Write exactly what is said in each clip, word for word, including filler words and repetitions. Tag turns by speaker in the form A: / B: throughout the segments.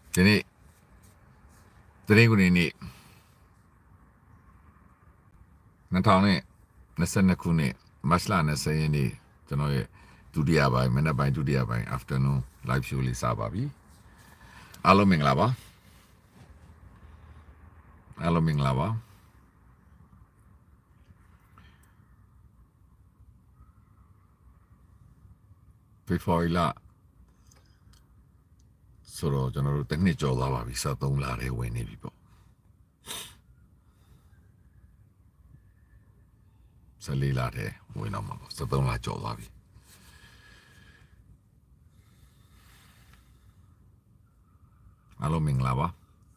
A: ဒီနေ့တရင်ကိုနေနေ့2022ခုနှစ်မတ်လ20ရက်နေ့ကျွန်တော်ရဲ့ဒုတိယပိုင်းမနေ့ပိုင်းဒုတိယပိုင်း afternoon live show လေးစပါပြီအားလုံးမင်္ဂလာပါအားလုံးမင်္ဂလာပါဖေဖော်ဝါရီလဆိုတော့ကျွန်တော်တို့တစ်နှစ်ကျော်သွားပါပြီ73လထဲဝင်နေပြီပေါ့14လထဲဝင်တော့မှာပေါ့73လကျော်သွားပြီအားလုံးမင်္ဂလာပါ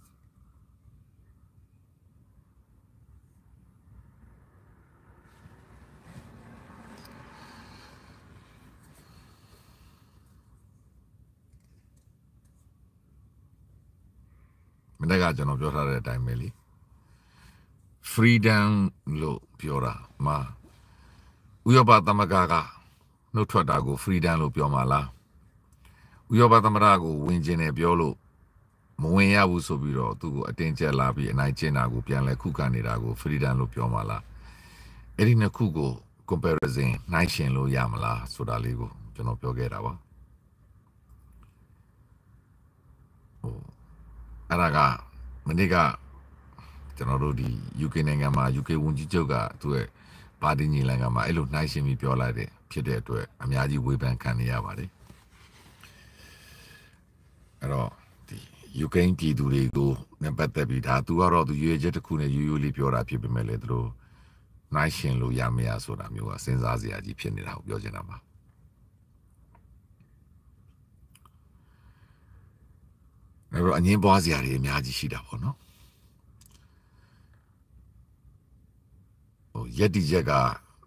A: မနေ့ကကျွန်တော်ပြောထားတဲ့အတိုင်းပဲလေ freedom လို့ပြောတာမှာဥရောပသမဂ္ဂကနှုတ်ထွက်တာကို freedom လို့ပြောမှာလားဥရောပသမဂ္ဂကိုဝင်ကျင်တယ်ပြောလို့မဝင်ရဘူးဆိုပြီးတော့သူ့ကိုအတင်းကျပ်လာပြီးအနိုင်ကျင့်တာကိုပြန်လဲခုခံနေတာကို freedom လို့ပြောမှာလားအဲ့ဒီနှစ်ခုကို comparison နှိုင်းယှဉ်လို့ရမလားဆိုတာလေးကိုကျွန်တော်ပြောခဲ့တာပါဟိုအဲ့ဒါကမနေ့ကကျွန်တော်တို့ဒီ ယူကေ နိုင်ငံမှာ ယူကေ ဝန်ကြီးချုပ်ကသူ့ရဲ့ပါတီညီလာခံမှာအဲ့လိုနှိုင်းယှဉ်ပြီးပြောလိုက်တယ်ဖြစ်တဲ့အတွက်အများကြီးဝေဖန်ခံနေရပါတယ်အဲ့တော့ဒီယူကေပြည်သူတွေကိုနဲ့ပတ်သက်ပြီးဒါသူကတော့သူရွေးချက်တစ်ခုနဲ့ရိုးရိုးလေးပြောတာဖြစ်ပေမဲ့လည်းသူတို့နှိုင်းယှဉ်လို့ရမရဆိုတာမျိုးကစဉ်းစားစရာကြီးဖြစ်နေတာကိုပြောချင်တာပါအဲ့တော့အငင်းပွားစရာတွေအများကြီးရှိတာပေါ့နော်ဟိုယက်တီချက်က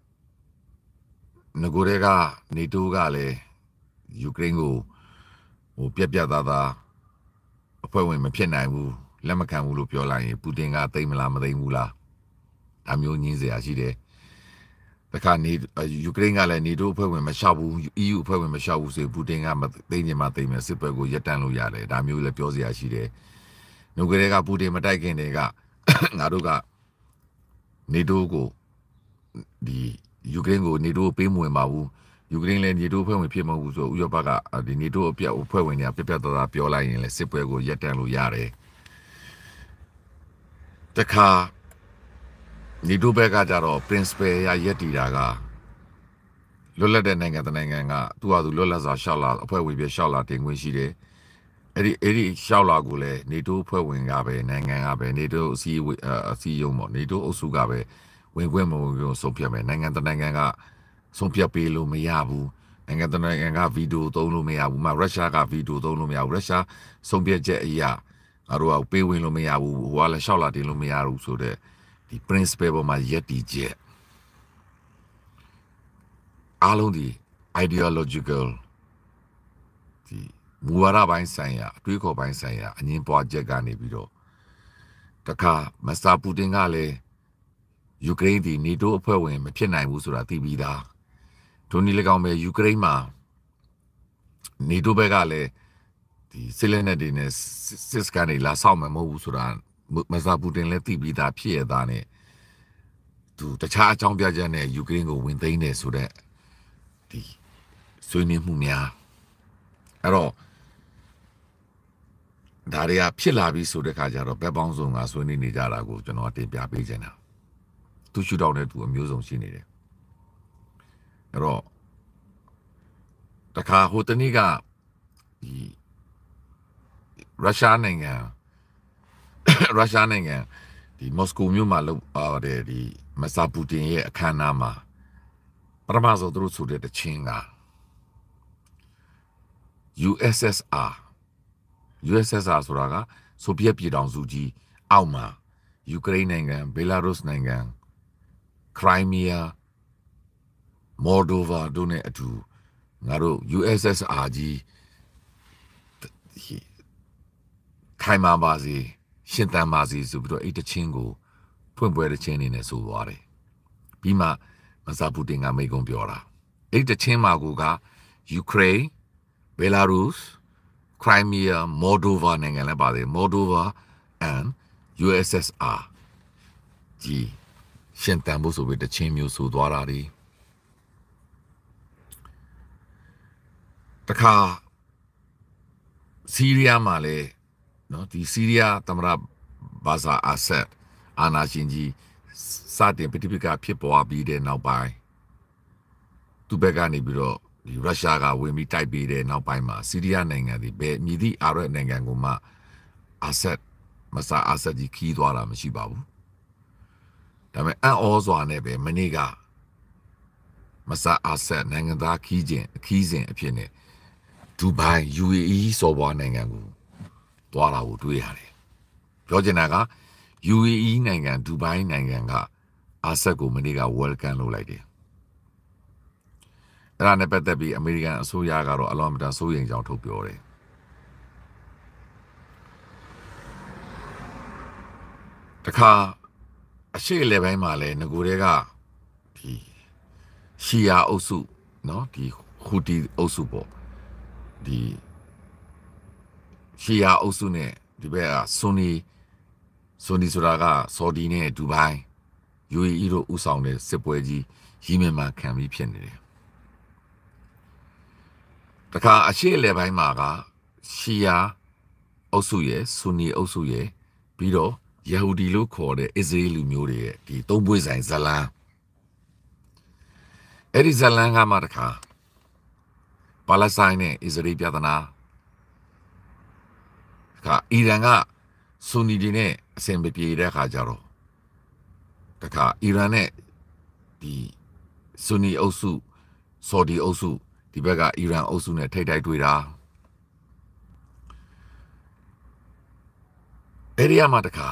A: ငကိုတွေကနေတိုးကလည်းယူကရိန်းကိုဟိုပြက်ပြက်သားသားအဖွဲ့ဝင်မဖြစ်နိုင်ဘူးလက်မခံဘူးလို့ပြောလိုက်ရင်ပူတင်ကသိမ်းမလားမသိမ်းဘူးလားဒါမျိုးညင်းစရာရှိတယ်တခါနေယူကရိန်းကလည်းနေတိုးအဖွဲ့ဝင်မလျှောက်ဘူး အီးယူ အဖွဲ့ဝင်မလျှောက်ဘူးဆိုပူတင်ကသိမ်းနေမှသိမ်းမယ်စစ်ပွဲကိုရပ်တန့်လို့ရတယ်ဒါမျိုးလည်းပြောစရာရှိတယ်ငကိုတွေကပူတင်မတိုက်ခင်တည်းကငါတို့ကနေတိုးကိုဒီယူကရိန်းကိုနေတိုးပေးမဝင်ပါဘူးယူကရိန်းလည်းနေတိုးဖွဲ့ဝင်ဖြစ်မဟုတ်ဘူးဆိုဥရောပကဒီနေတိုးအပြတ်ဖွဲ့ဝင်တွေကပြပြသားသားပြောလိုက်ရင်လည်းစစ်ပွဲကိုရပ်တန့်လို့ရတယ်တခါနေတိုးဘက်ကကြတော့ principle ရရက်တီတာကလွတ်လပ်တဲ့နိုင်ငံတနိုင်ငံကသူ့ဟာသူလွတ်လပ်စွာရှောက်လာအဖွဲ့ဝင်ပြရှောက်လာတင်ခွင့်ရှိတယ်အဲ့ဒီအဲ့ဒီရှောက်လာကိုလည်းနေတိုးဖွဲ့ဝင်ကပဲနိုင်ငံကပဲနေတိုးအစည်းအစည်းအရုံးပေါ့နေတိုးအုပ်စုကပဲဝင်ခွင့်မဝင်ခွင့်ဆုံးဖြတ်မယ်နိုင်ငံတနိုင်ငံကဆုံးဖြတ်ပေးလို့မရဘူးနိုင်ငံတနိုင်ငံကဗီဒီယိုသုံးလို့မရဘူးမှရုရှားကဗီဒီယိုသုံးလို့မရဘူးရုရှားဆုံးဖြတ်ချက်အရာငါတို့ကပေးဝင်လို့မရဘူးဟိုကလည်းရှောက်လာတင်လို့မရဘူးဆိုတော့ဒီ principle ပေါ်မှာယက်တီချက်အားလုံးဒီ ideological ဒီမူဝါဒပိုင်းဆိုင်ရာအတွေးခေါ်ပိုင်းဆိုင်ရာအငင်းပွားချက်ကနေပြီးတော့တခါမစ္စတာပူတင်ကလည်းယူကရိန်းဒီနေတိုးအဖွဲ့ဝင်မဖြစ်နိုင်ဘူးဆိုတာသိပြီးသားဒိုနီ၎င်းပဲယူကရိန်းမှာနေတိုးဘက်ကလည်းဒီစစ်လက်နက်တွေနဲ့စစ်စကန်တွေလာဆောက်မှာမဟုတ်ဘူးဆိုတာမစ္စတာပူတင်လည်းသိပြီးသားဖြစ်ရတာနဲ့သူတခြားအကြောင်းပြချက်နဲ့ယူကရိန်းကိုဝင်သိမ်းတယ်ဆိုတော့ဒီဆွေးနွေးမှုများအဲ့တော့ဒါတွေကဖြစ်လာပြီးဆိုတဲ့ခါကျတော့ဘက်ပေါင်းစုံကဆွေးနွေးနေကြတာကိုကျွန်တော်တင်ပြပေးချင်တာသူရှုထောင့်နဲ့သူအမျိုးစုံရှိနေတယ်အဲ့တော့တခါဟိုတနေ့ကဒီရုရှားနိုင်ငံရုရှားနိုင်ငံဒီမော်စကိုမြို့မှာလောက်ပါတယ်ဒီမစ္စတာပူတင်ရဲ့အခမ်းအနားမှာပထမဆုံးသူတို့ဆိုတဲ့တခြင်းက ယူ အက်စ် အက်စ် အာ ယူ အက်စ် အက်စ် အာ ဆိုတာကဆိုဗီယက်ပြည်ထောင်စုကြီးအောက်မှာယူကရိန်းနိုင်ငံဘယ်လာရုစ်နိုင်ငံခရိုင်းမီးယားမော်လ်ဒိုဗာတို့နဲ့အတူငါတို့ ယူ အက်စ် အက်စ် အာ ကြီးခိုင်မာပါစေရှင်သန်ပါစေဆိုပြီးတော့အဲ့တချင်းကိုဖွင့်ပွဲတချင်းနေနဲ့ဆိုသွားတယ်ပြီးမှမစ္စတာပူတင်ကမိန့်ခွန်းပြောတာအဲ့တချင်းမှာကယူကရိန်းဘယ်လာရုစ် Crimea Moldova နိုင်ငံလည်းပါတယ် Moldova and U S S R ကြီးရှင်တန်ဖို့ဆိုပြီးတချင်းမျိုးဆိုသွားတာဒီတခါဆီးရီးယားမှာလေနော်ဒီဆီးရီးယားသမ္မတဘာဇာအာဆတ်အာနာရှင်ကြီးစတင်ပဋိပက္ခဖြစ်ပွားပြီးတဲ့နောက်ပိုင်းသူဘက်ကနေပြီးတော့ဒီရုရှားကဝင်ပြီးတိုက်ပေးတဲ့နောက်ပိုင်းမှာဆီးရီးယားနိုင်ငံဒီဘယ်မြည်သည့်အာရပ်နိုင်ငံကိုမှအာဆတ်မဆာအာဆတ်ကြီးခီးသွားတာမရှိပါဘူးဒါပေမဲ့အန်အောစွာနဲ့ပဲမနေ့ကမဆာအာဆတ်နိုင်ငံသားခီးခြင်းခီးစဉ်အဖြစ်နဲ့ဒူဘိုင် U A E စော်ဘွားနိုင်ငံကိုသွားတာကိုတွေ့ရတယ်ပြောချင်တာက U A E နိုင်ငံဒူဘိုင်နိုင်ငံကအာဆတ်ကိုမနေ့က welcome လုပ်လိုက်တယ်အဲ့ဒါနဲ့ပတ်သက်ပြီးအမေရိကန်အစိုးရကတော့အလွန်မတန်စိုးရိမ်ကြောင်းထုတ်ပြောတယ်တခါအရှိလေပိုင်းမှာလဲငကိုတွေကဒီရှီယာအုပ်စုเนาะဒီခူတီအုပ်စုပေါ့ဒီရှီယာအုပ်စုနဲ့ဒီဘက်ကဆွန်နီဆွန်နီဆိုတာကဆော်ဒီနဲ့ဒူဘိုင် U A E တို့ဥဆောင်တဲ့စစ်ပွဲကြီးရီမင်မှာခံပြီးဖြစ်နေတယ်တခါအရှိလေပိုင်းမှာကရှီယာအုပ်စုရဲ့ဆွန်နီအုပ်စုရဲ့ပြီးတော့ယေဟူဒီလို့ခေါ်တဲ့အစ္စရေးလူမျိုးတွေရဲ့ဒီသုံးပွေးဆိုင်ဇလန်အဲ့ဒီဇလန်ကမှတခါပါလက်စတိုင်းနဲ့အစ္စရေးပြည်ထနာခါအီရန်ကဆူနီတွေနဲ့အဆင်ပြေတဲ့ခါကြတော့တခါအီရန်နဲ့ဒီဆူနီအုပ်စုဆော်ဒီအုပ်စုဒီဘက်ကအီရန်အုပ်စုနဲ့ထိတ်တိုက်တွေ့တာအဲ့ဒီအမှတခါ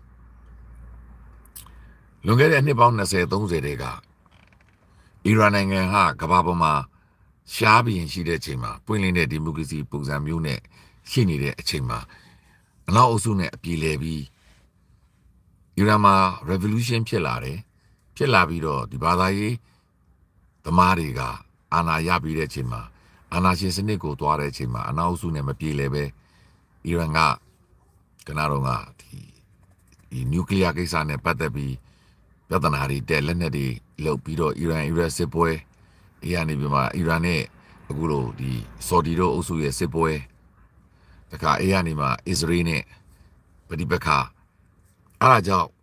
A: လွန်ခဲ့တဲ့နှစ်ပေါင်း၂၀ ၃၀တဲကအီရန်နိုင်ငံဟာကမ္ဘာပေါ်မှာရှားပြီးရှိတဲ့အချိန်မှာပွင့်လင်းတဲ့ဒီမိုကရေစီပုံစံမျိုးနဲ့ရှိနေတဲ့အချိန်မှာအနောက်အုပ်စုနဲ့အပြေလည်ပြီးအီရန်မှာ revolution ဖြစ်လာတယ်ဖြစ်လာပြီးတော့ဒီဘာသာရေးသမားတွေကအာဏာရပြီးတဲ့အချိန်မှာအာဏာရှင်စနစ်ကိုတွားတဲ့အချိန်မှာအနောက်အုပ်စုနဲ့မပြေလည်ပဲအီရန်ကကနာတော့ကဒီဒီနျူကလ িয়ার ကိစ္စနဲ့ပတ်သက်ပြီးပြဿနာတွေတက်လက်နက်တွေလုပ်ပြီးတော့အီရန်အီရတ်စစ်ပွဲအီရန်နေပြီးမှအီရန်နဲ့အခုလိုဒီဆော်ဒီတို့အုပ်စုရဲ့စစ်ပွဲတခါအီရန်နေမှာအစ္စရေးနဲ့ပဋိပက္ခအားအကြောင်း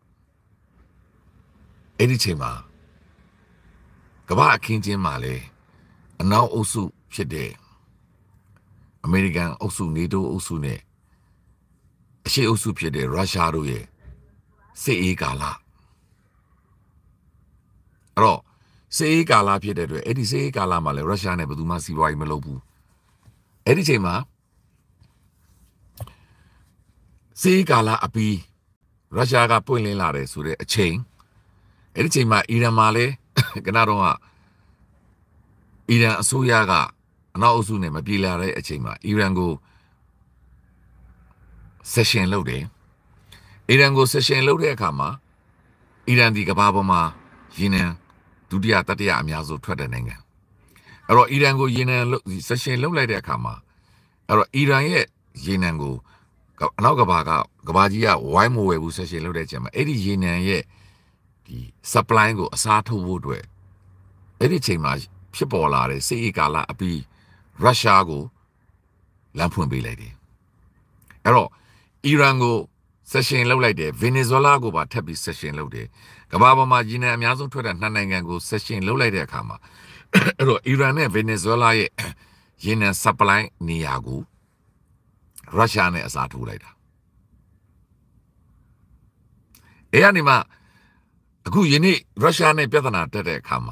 A: အဲ့ဒီချိန်မှာကမ္ဘာအခင်းချင်းမှာလေအနောက်အုပ်စုဖြစ်တဲ့အမေရိကန်အုပ်စုနေတိုးအုပ်စုနဲ့အရှေ့အုပ်စုဖြစ်တဲ့ရုရှားတို့ရဲ့စစ်အေးကာလအဲ့တော့စစ်အေးကာလဖြစ်တဲ့အတွက်အဲ့ဒီစစ်အေးကာလမှာလည်းရုရှားနဲ့ဘယ်သူမှစီးပွားရေးမလုပ်ဘူးအဲ့ဒီချိန်မှာစစ်အေးကာလအပြီးရုရှားကပွင့်လင်းလာတယ်ဆိုတဲ့အချိန်အဲ့ဒီချိန်မှာအီရန်မှာလည်းကနတော့ကအီရန်အစိုးရကအနောက်အုပ်စုနဲ့မပြေလည်တဲ့အချိန်မှာအီရန်ကိုဆက်ရှင်လုပ်တယ်အီရန်ကိုဆက်ရှင်လုပ်တဲ့အခါမှာအီရန်ဒီကမ္ဘာပေါ်မှာယင်းနံဒုတိယတတိယအများဆုံးထွက်တဲ့နိုင်ငံအဲ့တော့အီရန်ကိုယင်းနံဆက်ရှင်လုပ်လိုက်တဲ့အခါမှာအဲ့တော့အီရန်ရဲ့ယင်းနံကိုအနောက်ကဘာကကဘာကြီးကဝိုင်းမဝယ်ဘူးဆက်ရှင်လုပ်တဲ့အချိန်မှာအဲ့ဒီယင်းနံရဲ့ဒီ supply ကိုအစားထိုးဖို့အတွက်အဲ့ဒီချိန်မှာဖြစ်ပေါ်လာတဲ့စစ်အေးကာလအပြီးရုရှားကိုလမ်းဖွင့်ပေးလိုက်တယ်အဲ့တော့အီရန်ကိုဆက်ရှင်လုပ်လိုက်တယ်ဗင်နီဇွဲလားကိုပါထပ်ပြီးဆက်ရှင်လုပ်တယ်ကမ္ဘာပေါ်မှာဂျင်းနဲ့အများဆုံးထွက်တဲ့နှစ်နိုင်ငံကိုဆက်ရှင်လုပ်လိုက်တဲ့အခါမှာအဲ့တော့အီရန်နဲ့ဗင်နီဇွဲလားရဲ့ယင်းနဲ့ supply နေရာကိုရုရှားနဲ့အစားထိုးလိုက်တာအဲ့ဒီမှာအခုယနေ့ရုရှားနဲ့ပြဿနာတက်တဲ့အခါမှာ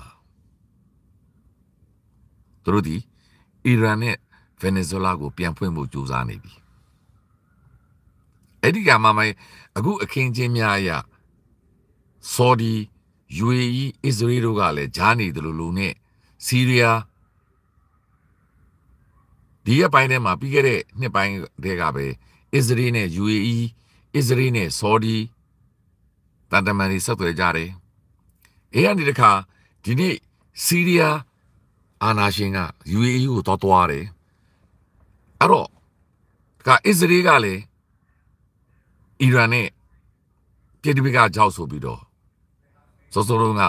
A: သူတို့ဒီအီရန်နဲ့ဗင်နီဇွဲလားကိုပြန်ဖွင့်ဖို့ကြိုးစားနေပြီအဲ့ဒီကမှမအခုအခင်းချင်းများအရဆော်ဒီ U A E အစ္စရေးတို့ကလည်းဂျားနေတယ်လို့လို့နဲ့ဆီးရီးယားဒီရပိုင်းထဲမှာပြီးခဲ့တဲ့နှစ်ပိုင်းတည်းကပဲအစ္စရေးနဲ့ U A E အစ္စရေးနဲ့ဆော်ဒီတန်တမန်တွေဆက်သွယ်ကြတယ်အဲ့ဒီတခါဒီနေ့ဆီးရီးယားအာနာရှင်က U A E ကိုတော့တွားတယ်အဲ့တော့ကအစ္စရေးကလည်းအီရန်နဲ့ပြည်သူကကြောက်ဆိုပြီးတော့စောစောတုန်းက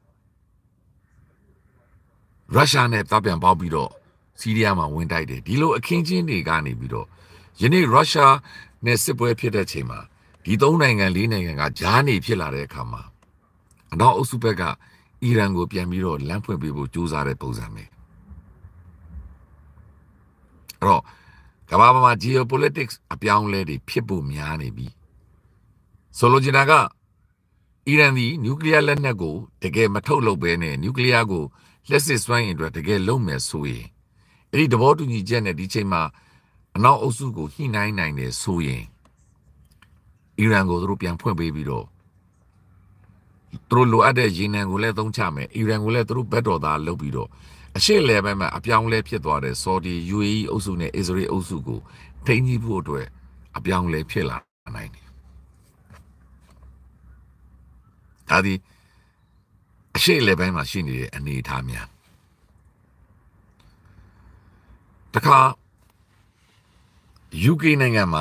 A: ရုရှားနဲ့တပ်ပြန်ပေါက်ပြီးတော့ဆီးရီးယားမှာဝင်တိုက်တယ်ဒီလိုအခင်းချင်းတွေကနေပြီးတော့ယနေ့ရုရှားနဲ့စစ်ပွဲဖြစ်တဲ့ချိန်မှာဒီသုံးနိုင်ငံလေးနိုင်ငံကဂျားနေဖြစ်လာတဲ့အခါမှာအနောက်အုပ်စုဘက်ကအီရန်ကိုပြန်ပြီးတော့လမ်းဖွင့်ပေးဖို့ကြိုးစားတဲ့ပုံစံပဲအဲ့တော့ကမ္ဘာပေါ်မှာ geopolitics အပြောင်းလဲတွေဖြစ်ဖို့များနေပြီဆိုလိုချင်တာကအီရန်ဒီနျူကလ িয়ার လက်နက်ကိုတကယ်မထုတ်လုပ်ဘဲနဲ့နျူကလ িয়ার ကိုလက်စစ်စွမ်းအင်အတွက်တကယ်လုပ်မယ်ဆိုရင်အဲ့ဒီသဘောတူညီချက်နဲ့ဒီချိန်မှာအနောက်အုပ်စုကိုညှိနှိုင်းနိုင်တယ်ဆိုရင်အီရန်ကိုသူတို့ပြန်ဖွင့်ပေးပြီးတော့သူတို့လိုအပ်တဲ့ရေနံကိုလည်းသုံးချမယ်အီရန်ကိုလည်းသူတို့ဘက်တော်သားလုပ်ပြီးတော့အရှေ့လေဘက်မှာအပြောင်းလဲဖြစ်သွားတဲ့ဆော်ဒီ ယူ အေ အီ အုပ်စုနဲ့အစ္စရေးအုပ်စုကိုထိန်းကြီးဖို့အတွက်အပြောင်းလဲဖြစ်လာနိုင်တယ်ဒါဒီအရှေ့လေဘက်မှာရှိနေတဲ့အနေအထားများတခါ ယူ ကေ နိုင်ငံမှာ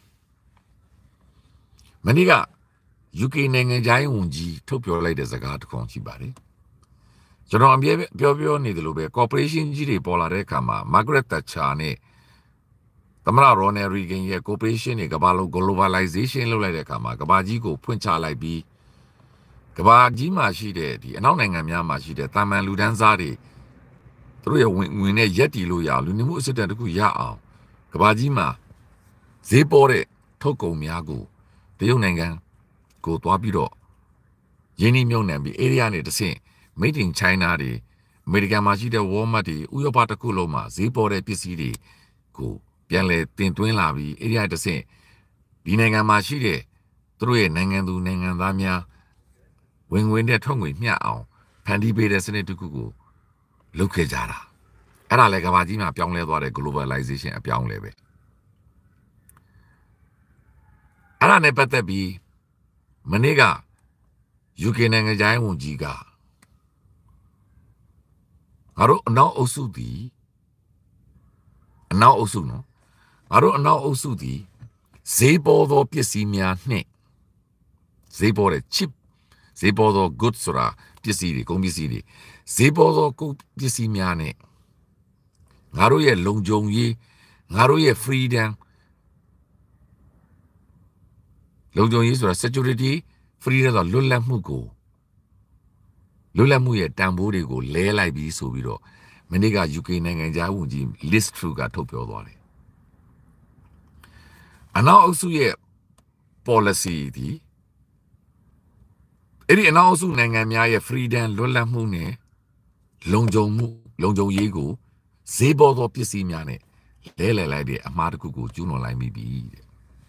A: မနေ့က ယူ ကေ နိုင်ငံခြားရေးဝန်ကြီးထုတ်ပြောလိုက်တဲ့စကားတစ်ခုရှိပါတယ်ကျွန်တော်အပြည့်ပြောပြောနေတယ်လို့ပဲ corporation ကြီးတွေပေါ်လာတဲ့အခါမှာ Margaret Thatcher နဲ့သမ္မတ Ronald Reagan ရဲ့ corporation တွေကဘာလို့ globalization လုပ်လိုက်တဲ့အခါမှာကဘာကြီးကိုဖွင့်ချလိုက်ပြီးကဘာကြီးမှာရှိတဲ့ဒီအနောက်နိုင်ငံများမှာရှိတဲ့တာမန်လူဒန်းစားတွေသူတို့ရဲ့ဝင်ဝင်နဲ့ရက်တီလို့ရအောင်လူနေမှုအစစ်တမ်းတစ်ခုရအောင်ကဘာကြီးမှာဈေးပေါ်တဲ့ထုတ်ကုန်များကိုတရုတ်နိုင်ငံကိုသွားပြီးတော့ရင်းနှီးမြှုပ်နှံပြီး area နဲ့တဆင့် made in China တွေအမေရိကန်မှာရှိတဲ့ Walmart တွေဥရောပတစ်ခုလုံးမှာဈေးပေါ်တဲ့ပစ္စည်းတွေကိုပြန်လဲတင်သွင်းလာပြီး area တဆင့်ဒီနိုင်ငံမှာရှိတဲ့သူတို့ရဲ့နိုင်ငံသူနိုင်ငံသားများဝင်ဝင်တဲ့ထုတ်ငွေမျှအောင်ဖန်တီးပေးတဲ့စနစ်တစ်ခုကိုလုပ်ခဲ့ကြတာအဲ့ဒါလည်းကမ္ဘာကြီးမှာပြောင်းလဲသွားတဲ့ globalization အပြောင်းလဲပဲအဲ့ဒါနဲ့ပတ်သက်ပြီးမနေ့က ယူ ကေ နိုင်ငံခြားရေးဝန်ကြီးကငါတို့အနောက်အုပ်စုသည်အနောက်အုပ်စုနော်ငါတို့အနောက်အုပ်စုသည်ဈေးပေါ်သောပစ္စည်းများနှင့်ဈေးပေါ်တဲ့ chip ဈေးပေါ်သော goods ဆိုတာပစ္စည်းတွေကုန်ပစ္စည်းတွေဈေးပေါ်သောကုန်ပစ္စည်းများနဲ့ငါတို့ရဲ့လုံခြုံရေးငါတို့ရဲ့ freedom လုံခြုံရေးဆိုတာ security freedom ဆိုတာလွတ်လပ်မှုကိုလွတ်လပ်မှုရဲ့တန်ဖိုးတွေကိုလဲလိုက်ပြီးဆိုပြီးတော့မနေ့က ယူ ကေ နိုင်ငံခြားဝန်ကြီး Liz Truss ကထုတ်ပြောသွားတယ်အနောက်အုပ်စုရဲ့ policy ဒီအဲ့ဒီအနောက်အုပ်စုနိုင်ငံများရဲ့ freedom လွတ်လပ်မှုနဲ့လုံခြုံမှုလုံခြုံရေးကိုဈေးပေါ်သောပစ္စည်းများနဲ့လဲလှယ်လိုက်တဲ့အမှားတစ်ခုကိုကျူးလွန်လိုက်မိပြီတဲ့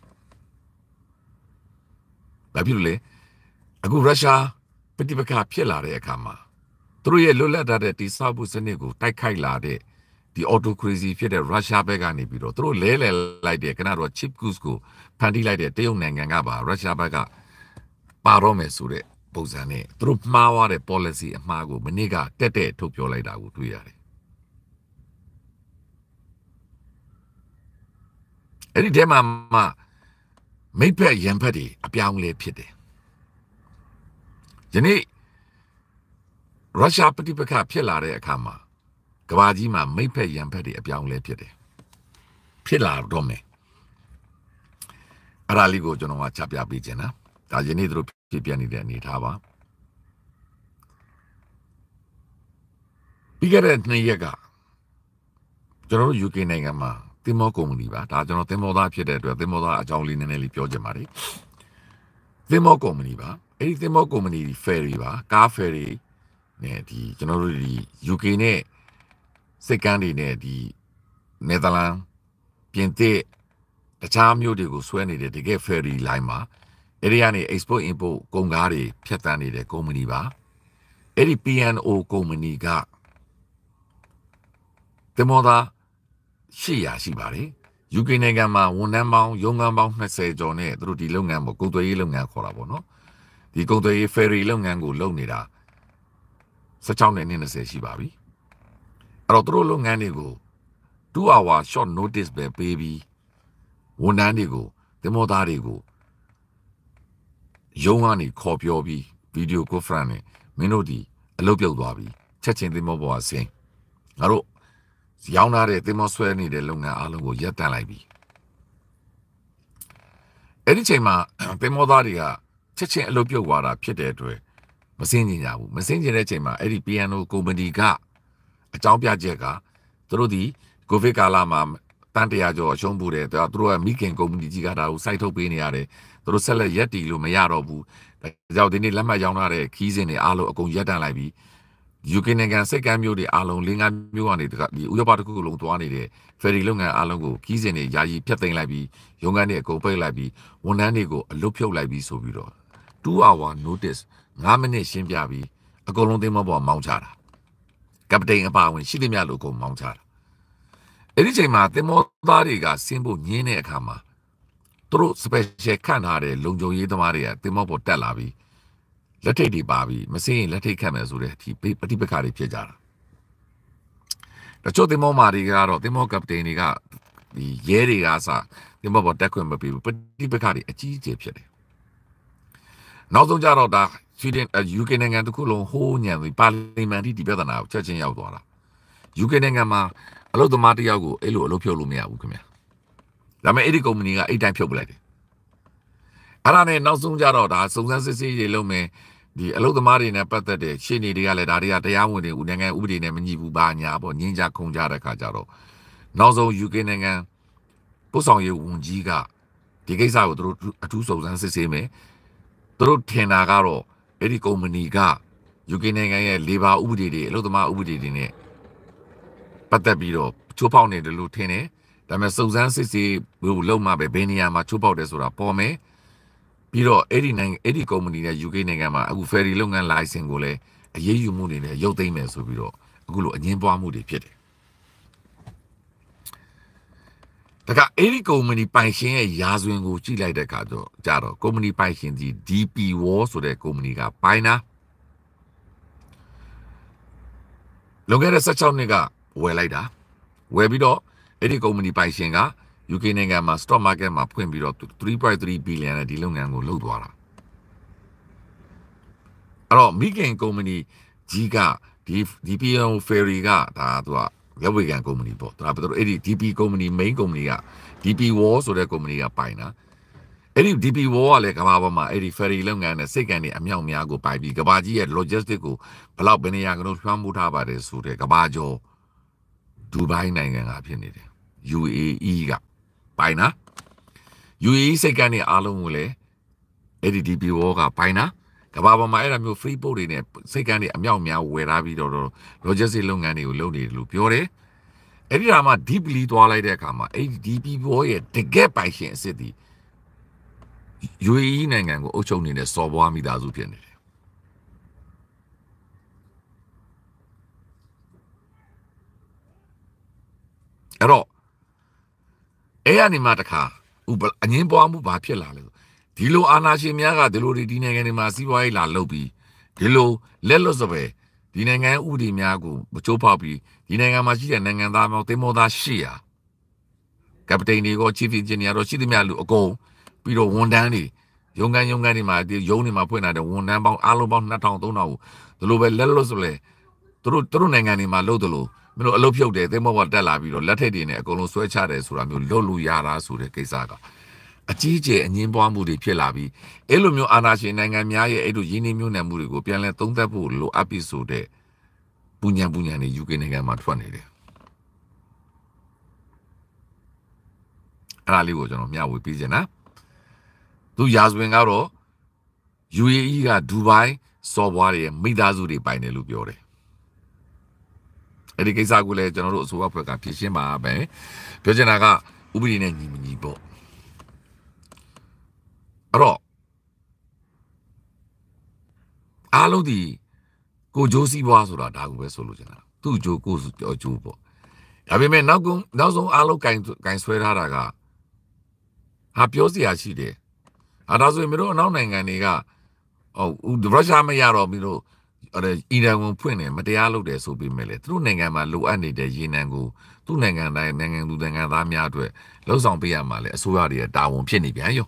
A: ဘာဖြစ်လို့လဲအခုရုရှားပဋိပက္ခဖြစ်လာတဲ့အခါမှာသူတို့ရဲ့လွတ်လပ်တဲ့တိဆောက်မှုစနစ်ကိုတိုက်ခိုက်လာတဲ့ဒီ autocracy ဖြစ်တဲ့ရုရှားဘက်ကနေပြီးတော့သူတို့လဲလှယ်လိုက်တဲ့ခဏတော့ chip goods ကိုဖန်တီးလိုက်တဲ့တရုတ်နိုင်ငံကပါရုရှားဘက်ကပါတော့မယ်ဆိုတဲ့ပုံစံနဲ့သူတို့မှားသွားတဲ့ policy အမှားကိုမနေ့ကတက်တက်ထုတ်ပြောလိုက်တာကိုတွေ့ရတယ်အဲ့ဒီတဲမှာမိတ်ဖက်ရန်ဖက်တွေအပြောင်းလဲဖြစ်တယ်ယနေ့ရုရှားပဋိပက္ခဖြစ်လာတဲ့အခါမှာကမ္ဘာကြီးမှာမိတ်ဖက်ရန်ဖက်တွေအပြောင်းလဲဖြစ်တယ်ဖြစ်လာတော့မယ်အဲ့ဒါလေးကိုကျွန်တော်ကချပြပေးခြင်းနော်ဒါယနေ့တို့ဖြစ်ပြနေတဲ့အနေထားပါပြီးခဲ့တဲ့နှစ်ရက်ကကျွန်တော်တို့ ယူ ကေ နိုင်ငံမှာသင်္ဘောကုမ္ပဏီပါဒါကျွန်တော်သင်္ဘောသားဖြစ်တဲ့အတွက်သင်္ဘောသားအကြောင်းလေးနည်းနည်းလေးပြောချင်ပါတယ်သင်္ဘောကုမ္ပဏီပါအဲ့ဒီသင်္ဘောကုမ္ပဏီ ferry ပါကား ferry နဲ့ဒီကျွန်တော်တို့ဒီ ယူ ကေ နဲ့စိတ်ကမ်းတွေနဲ့ဒီနယ်သာလန်ပြင်သစ်တခြားမြို့တွေကိုဆွဲနေတဲ့တကယ် ferry line မှာအဲ့ဒီကနေ export import ကုန်ကားတွေဖြတ်တန်းနေတဲ့ကုမ္ပဏီပါအဲ့ဒီ ပီ အန် အို ကုမ္ပဏီကသင်္ဘောသားရှစ်ရာရှိပါတယ်ယူ ကေ နိုင်ငံမှာဝန်ထမ်းပေါင်းရုံးခန်းပေါင်းနှစ်ဆယ်ကျော်နဲ့သူတို့ဒီလုပ်ငန်းကိုကုန်သွယ်ရေးလုပ်ငန်းခေါ်တာပေါ့နော်ဒီကုန်သွယ်ရေး ferry လုပ်ငန်းကိုလုပ်နေတာဆယ်ခြောက်နဲ့နှစ်ဆယ်ရှိပါပြီအဲ့တော့သူတို့လုပ်ငန်းတွေကိုtwo hour short notice ပဲပေးပြီးဝန်ထမ်းတွေကိုသင်္ဘောသားတွေကိုရုံးကနေခေါ်ပြောပြီးဗီဒီယိုကွန်ဖရင့်နဲ့မင်းတို့ဒီအလုပ်ပြုတ်သွားပြီချက်ချင်းသင်္ဘောပေါ်ဆင်းငါတို့ရောင်းထားတဲ့သင်္ဘောဆွဲနေတဲ့လုပ်ငန်းအားလုံးကိုရပ်တန့်လိုက်ပြီအဲ့ဒီချိန်မှာသင်္ဘောသားတွေကချက်ချင်းအလုပ်ပြုတ်သွားတာဖြစ်တဲ့အတွက်မစင်းကြကြဘူးမစင်းကြတဲ့ချိန်မှာအဲ့ဒီ ပီ အန် အို ကုမ္ပဏီကအကြောင်းပြချက်ကသူတို့ဒီကိုဗစ်ကာလမှာတန်တရာကျော်အရှုံးပို့တယ်သူတို့ကမိခင်ကုမ္ပဏီကြီးကဒါကိုစိုက်ထုတ်ပေးနေရတယ်သူတို့ဆက်လက်ရက်တီလို့မရတော့ဘူးဒါကြောင့်ဒီနေ့လက်မှတ်ရောင်းထားတဲ့ခီးစဉ်တွေအားလုံးအကုန်ရပ်တန့်လိုက်ပြီး ယူကေ နိုင်ငံစိတ်ကမ်းမျိုးတွေအားလုံး၄၅မျိုးကနေဒီဥရောပတစ်ခုလုံးသွားနေတဲ့ဖယ်ရီလုပ်ငန်းအားလုံးကိုခီးစဉ်တွေယာယီဖျက်သိမ်းလိုက်ပြီးရုံးခန်းတွေအကုန်ပိတ်လိုက်ပြီးဝန်ထမ်းတွေကိုအလုပ်ဖြုတ်လိုက်ပြီးဆိုပြီးတော့two hour notice ငါးမိနစ်ရှင်းပြပြီးအကုန်လုံးသင်္ဘောပေါ်မောင်းချတာကပတိန်အပါဝင်ရှိသမျှလို့အကုန်မောင်းချတာအဲ့ဒီချိန်မှာသင်္ဘောသားတွေကဆင်းဖို့ညင်းတဲ့အခါမှာသူတို့ special ခန့်ထားတဲ့လုံခြုံရေးသမားတွေကသင်္ဘောပေါ်တက်လာပြီးလက်ထိတ်တွေပါပြီးမစင်းရင်လက်ထိတ်ခတ်မယ်ဆိုတဲ့အထိပဋိပက္ခတွေဖြစ်ကြတာတချို့သင်္ဘောမာတွေကတော့သင်္ဘောကပတိန်တွေကဒီရဲတွေကစသင်္ဘောပေါ်တက်ခွင့်မပေးဘူးပဋိပက္ခတွေအကြီးအကျယ်ဖြစ်တယ်နောက်ဆုံးကြတော့ဒါဆွီဒင်ယူကေနိုင်ငံတစ်ခုလုံးဟိုးညံပြီးပါလီမန်တီဒီပြဿနာကိုချက်ချင်းရောက်သွားတာယူကေနိုင်ငံမှာအလုပ်သမားတယောက်ကိုအဲ့လိုအလုပ်ဖြုတ်လို့မရဘူးခင်ဗျာဒါပေမဲ့အဲ့ဒီကုမ္ပဏီကအဲ့တိုင်းဖြုတ်ပလိုက်တယ်အဲ့ဒါနဲ့နောက်ဆုံးကြတော့ဒါစုံစမ်းစစ်ဆေးရေးလုပ်မယ်ဒီအလုပ်သမားတွေနဲ့ပတ်သက်တဲ့ရှင်းနေတွေကလည်းဒါတွေကတရားဝင်တွေဦးနိုင်ငံဥပဒေနဲ့မညီဘူးဘာညာပေါ့ငင်းကြခုံကြတဲ့ခါကြတော့နောက်ဆုံး ယူကေ နိုင်ငံပို့ဆောင်ရေးဝန်ကြီးကဒီကိစ္စကိုသူတို့အထူးစုံစမ်းစစ်ဆေးမယ်သူတို့ထင်တာကတော့အဲ့ဒီကုမ္ပဏီက ယူကေ နိုင်ငံရဲ့ labor ဥပဒေတွေအလုပ်သမားဥပဒေတွေနဲ့ပတ်သက်ပြီးတော့ချိုးဖောက်နေတယ်လို့ထင်တယ်ဒါပေမဲ့စုံစမ်းစစ်ဆေးလို့လုံမှပဲဘယ်နေရာမှာချိုးဖောက်တယ်ဆိုတာပေါ်မယ်ပြီးတော့အဲ့ဒီနိုင်ငံအဲ့ဒီကုမ္ပဏီနဲ့ ယူကေ နိုင်ငံမှာအခု ferry လုပ်ငန်း license ကိုလည်းအရေးယူမှုတွေနဲ့ရုပ်သိမ်းမယ်ဆိုပြီးတော့အခုလိုအငင်းပွားမှုတွေဖြစ်တယ်ဒါကအဲ့ဒီကုမ္ပဏီပိုင်ရှင်ရဲ့ရာဇဝင်ကိုကြည့်လိုက်တဲ့အခါကျတော့ကြတော့ကုမ္ပဏီပိုင်ရှင်ကြီး ဒီ ပီ War ဆိုတဲ့ကုမ္ပဏီကပိုင်တာလွန်ခဲ့တဲ့ဆယ့်ခြောက်နှစ်ကဝယ်လိုက်တာဝယ်ပြီးတော့အဲ့ဒီကုမ္ပဏီပိုင်ရှင်က ယူကေ နိုင်ငံမှာ stock market မှာဖွင့်ပြီးတော့ three point three billion နဲ့ဒီလုပ်ငန်းကိုလုပ်သွားတာအဲ့တော့မိခင်ကုမ္ပဏီကြီးကဒီဒီ ပီ အန် အို ferry ကဒါသူကလက်ဝေခံကုမ္ပဏီပေါ့ဒါပေမဲ့အဲ့ဒီ ဒီ ပီ ကုမ္ပဏီ main ကုမ္ပဏီက ဒီ ပီ War ဆိုတဲ့ကုမ္ပဏီကပိုင်တာအဲ့ဒီ ဒီ ပီ War ကလည်းကမ္ဘာပေါ်မှာအဲ့ဒီ ferry လုပ်ငန်းနဲ့စိတ်ကံတွေအမြောက်များကိုပိုင်ပြီးကမ္ဘာကြီးရဲ့ logistic ကိုဘလောက်ဘယ်နေရာကတော့လွှမ်းမိုးထားပါတယ်ဆိုတဲ့ကမ္ဘာကျော်ဒူဘိုင်းနိုင်ငံကဖြစ်နေတယ် ယူ အေ အီ ကပိုင်နာ ယူ အေ အီ စိတ်ကံတွေအားလုံးကိုလည်းအဲ့ဒီ ဒီ ပီ War ကပိုင်နာကမ္ဘာပေါ်မှာအဲ့ဒါမျိုး free port တွေနဲ့စိတ်ကံတွေအမြောက်များဝယ်ထားပြီးတော့ logistic လုပ်ငန်းတွေကိုလုပ်နေတယ်လို့ပြောတယ်အဲ့ဒီဟာမှာ deeply သွားလိုက်တဲ့အခါမှာအဲ့ဒီ ဒီ ပီ War ရဲ့တကယ်ပိုင်ရှင်အစ်စ်ဒီ ယူ အေ အီ နိုင်ငံကိုအုပ်ချုပ်နေတဲ့စော်ဘွားမိသားစုဖြစ်နေတယ်အဲ့တော့အဲ့ဒီမှာတခါအငင်းပွားမှုဘာဖြစ်လာလဲဒီလိုအာဏာရှင်များကဒီလိုဒီနိုင်ငံတွေမှာစီးပွားရေးလာလုပ်ပြီးဒီလိုလက်လွတ်စပယ်ဒီနိုင်ငံဥပဒေများကိုမချိုးဖောက်ပြီးဒီနိုင်ငံမှာရှိတဲ့နိုင်ငံသားမျိုးသင်္ဘောသား၈ရာကပတိန်တွေကို chief engineer တို့ရှိသမျှလူအကုန်ပြီးတော့ဝန်ထမ်းတွေရုံးခန်းရုံးခန်းတွေမှာဒီရုံးတွေမှာဖွင့်လာတဲ့ဝန်ထမ်းပေါင်းအားလုံးပေါင်းနှစ်ထောင်သုံးထောင်ကိုဒီလိုပဲလက်လွတ်စပယ်သူတို့သူတို့နိုင်ငံတွေမှာလုပ်တယ်လို့မင်းတို့အလုပ်ဖြုတ်တယ်သင်္ဘောပေါ်တက်လာပြီးတော့လက်ထိတ်တွေနဲ့အကုန်လုံးဆွဲချတယ်ဆိုတာမျိုးလုပ်လို့ရတာဆိုတဲ့ကိစ္စကအကြီးကျယ်အငင်းပွားမှုတွေဖြစ်လာပြီးအဲ့လိုမျိုးအာဏာရှင်နိုင်ငံများရဲ့အဲ့လိုရင်းနှီးမြှုပ်နှံမှုတွေကိုပြန်လည်သုံးသပ်ဖို့လိုအပ်ပြီဆိုတဲ့ပူညံပူညံတွေ ယူကေ နိုင်ငံမှာထွက်နေတယ်အဲ့ဒါလေးကိုကျွန်တော်မျှဝေပေးချင်တာသူရာဇဝင်ကတော့ ယူ အေ အီ ကဒူဘိုင်းစော်ဘွားတွေမိသားစုတွေပိုင်တယ်လို့ပြောတယ်အဲ့ဒီကိစ္စကိုလည်းကျွန်တော်တို့အစိုးရဖွဲ့ကဖြေရှင်းပါပဲပြောချင်တာကဥပဒေနဲ့ညီမညီပေါ့အဲ့တော့အားလုံးဒီကိုဂျိုးစီးပွားဆိုတာဒါကိုပဲဆိုလို့ချင်တာသူ့ဂျိုးကိုဂျိုးပေါ့ဒါပေမဲ့နောက်ကုန်နောက်ဆုံးအားလုံးကင်ကင်ဆွဲထားတာကဟာပြောစရာရှိတယ်အဲဒါဆိုရင်မင်းတို့အနောက်နိုင်ငံတွေကဟုတ်ရုရှားမရတော့မင်းတို့အဲ့အီရန်ကိုဖွင့်တယ်မတရားလုပ်တယ်ဆိုပြီးမဲ့လေသူတို့နိုင်ငံမှာလိုအပ်နေတဲ့ရေနံကိုသူ့နိုင်ငံတိုင်းနိုင်ငံသူနိုင်ငံသားများအတွက်လှုပ်ဆောင်ပေးရမှာလေအစိုးရတွေတာဝန်ဖြစ်နေပြန်ရော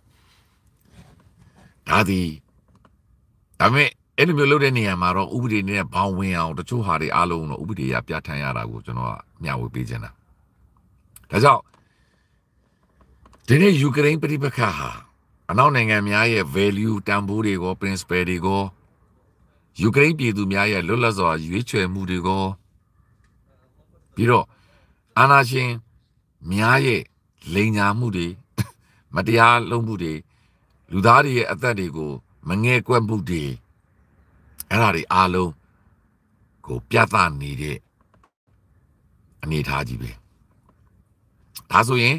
A: ဒါသည်ဒါပေမဲ့အဲ့လိုမျိုးလုပ်တဲ့နေရာမှာတော့ဥပဒေနဲ့ဘောင်ဝင်အောင်တချို့ဟာတွေအားလုံးတော့ဥပဒေရပြဋ္ဌာန်းရတာကိုကျွန်တော်ကမျှဝေပေးချင်တာဒါကြောင့်ဒီနေ့ယူကရိန်းပြည်ပခါဟာအနောက်နိုင်ငံများရဲ့ value တန်ဖိုးတွေကို principle တွေကိုယူကရိန်းပြည်သူများရဲ့လွတ်လပ်စွာရွေးချယ်မှုတွေကိုပြီးတော့အာဏာရှင်များရဲ့လိန်ညာမှုတွေမတရားလုပ်မှုတွေလူသားတွေရဲ့အသက်တွေကိုမငဲ့ကွက်မှုတွေအဲ့ဒါတွေအားလုံးကိုပြသနေတဲ့အနေအထားကြီးပဲဒါဆိုရင်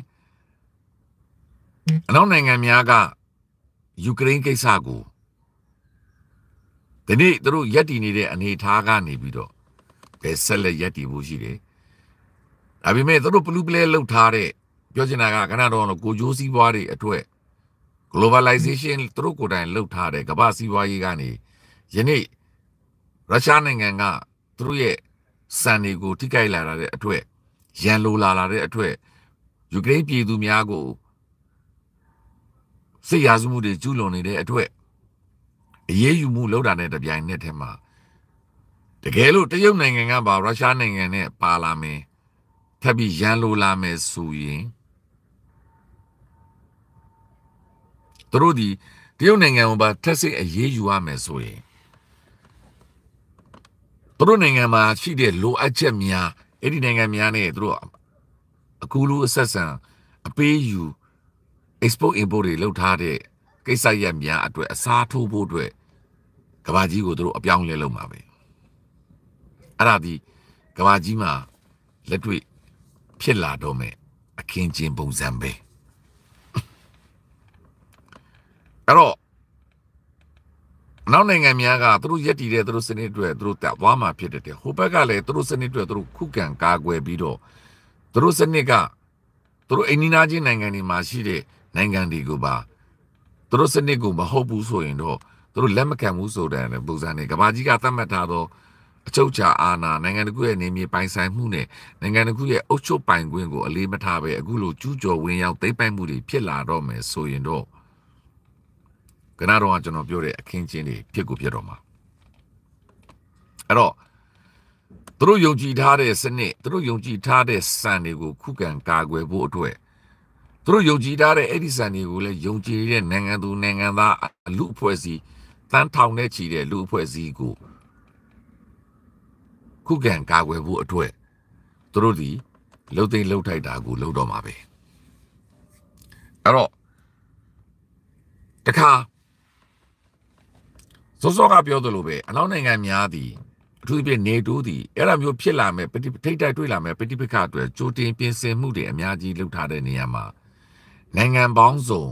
A: အနောက်နိုင်ငံများကယူကရိန်းကိစ္စကိုဒီနေ့သူတို့ရက်တည်နေတဲ့အနေအထားကနေပြီးတော့ဘယ်ဆက်လက်ရက်တည်ဖို့ရှိတယ်ဒါပေမဲ့သူတို့ပလူပလဲလှုပ်ထားတဲ့ပြောချင်တာကခဏတော့ကိုဂျိုးစည်းပွားတွေအထွတ် globalization သူတို့ကိုယ်တိုင်လှုပ်ထားတဲ့ကမ္ဘာစည်းပွားရေးကနေယနေ့ရုရှားနိုင်ငံကသူတို့ရဲ့စံတွေကိုထိခိုက်လာတဲ့အထွတ်ရန်လိုလာလာတဲ့အထွတ်ယူကရိန်းပြည်သူများကိုစစ်ရာဇဝမှုတွေကျူးလွန်နေတဲ့အထွတ်အရေးယူမှုလုပ်တာနဲ့တပြိုင်နက်တည်းမှာတကယ်လို့တရုတ်နိုင်ငံကပါရုရှားနိုင်ငံနဲ့ပါလာမယ်ထပ်ပြီးရန်လိုလာမယ်ဆိုရင်သူတို့ဒီတရုတ်နိုင်ငံကိုပါထပ်စစ်အရေးယူရမယ်ဆိုရင်သူတို့နိုင်ငံမှာရှိတဲ့လိုအပ်ချက်များအဲ့ဒီနိုင်ငံများနဲ့သူတို့အခုလိုအဆက်ဆံအပေးယူ export import တွေလုပ်ထားတဲ့ကိစ္စရပ်များအတွက်အစားထိုးဖို့အတွက်ကဘာကြီးကိုသူတို့အပြောင်းလဲလုပ်မှာပဲအဲ့ဒါဒီကဘာကြီးမှာလက်တွေ့ဖြစ်လာတော့မယ်အခင်းကျင်းပုံစံပဲအဲ့တော့နောက်နိုင်ငံများကသူတို့ရက်တည်တဲ့သူတို့စနစ်တွေသူတို့တက်သွားမှာဖြစ်တဲ့ဟိုဘက်ကလည်းသူတို့စနစ်တွေသူတို့ခုခံကာကွယ်ပြီးတော့သူတို့စနစ်ကသူတို့အိန္ဒိယချင်းနိုင်ငံတွေမှာရှိတဲ့နိုင်ငံတွေကိုပါသူတို့စနစ်ကိုမဟုတ်ဘူးဆိုရင်တော့သူတို့လက်မခံဘူးဆိုတဲ့ပုံစံနဲ့ကဘာကြီးကသတ်မှတ်ထားတော့အချုပ်ချာအာဏာနိုင်ငံတစ်ခုရဲ့နေမြေပိုင်ဆိုင်မှုနဲ့နိုင်ငံတစ်ခုရဲ့အုပ်ချုပ်ပိုင်ခွင့်ကိုအလေးမထားပဲအခုလိုကျူးကျော်ဝင်ရောက်သိမ်းပိုက်မှုတွေဖြစ်လာတော့မယ်ဆိုရင်တော့ကနတော့ကျွန်တော်ပြောတဲ့အခင်းချင်းတွေဖြစ်ကိုဖြစ်တော့မှာအဲ့တော့သူတို့ယုံကြည်ထားတဲ့စနစ်သူတို့ယုံကြည်ထားတဲ့စံတွေကိုခုခံကာကွယ်ဖို့အတွက်သူတို့ယုံကြည်ထားတဲ့အဲ့ဒီစံတွေကိုလည်းယုံကြည်တဲ့နိုင်ငံသူနိုင်ငံသားလူအဖွဲ့အစည်းတန်းထောင်နဲ့ချီတဲ့လူအဖွဲ့အစည်းကိုခုခံကာကွယ်ဖို့အတွက်သူတို့ဒီလှုပ်သိမ်းလှုပ်ထိုက်တာကိုလှုပ်တော့မှာပဲအဲ့တော့တခါစောစောကပြောသလိုပဲအနောက်နိုင်ငံများသည်အထူးသဖြင့်နေတိုးသည်အဲ့ဒါမျိုးဖြစ်လာမဲ့ပဋိထိတ်တိုက်တွေ့လာမဲ့ပဋိပက္ခအတွက်ကြိုတင်ပြင်ဆင်မှုတွေအများကြီးလုပ်ထားတဲ့နေရာမှာနိုင်ငံပေါင်းစုံ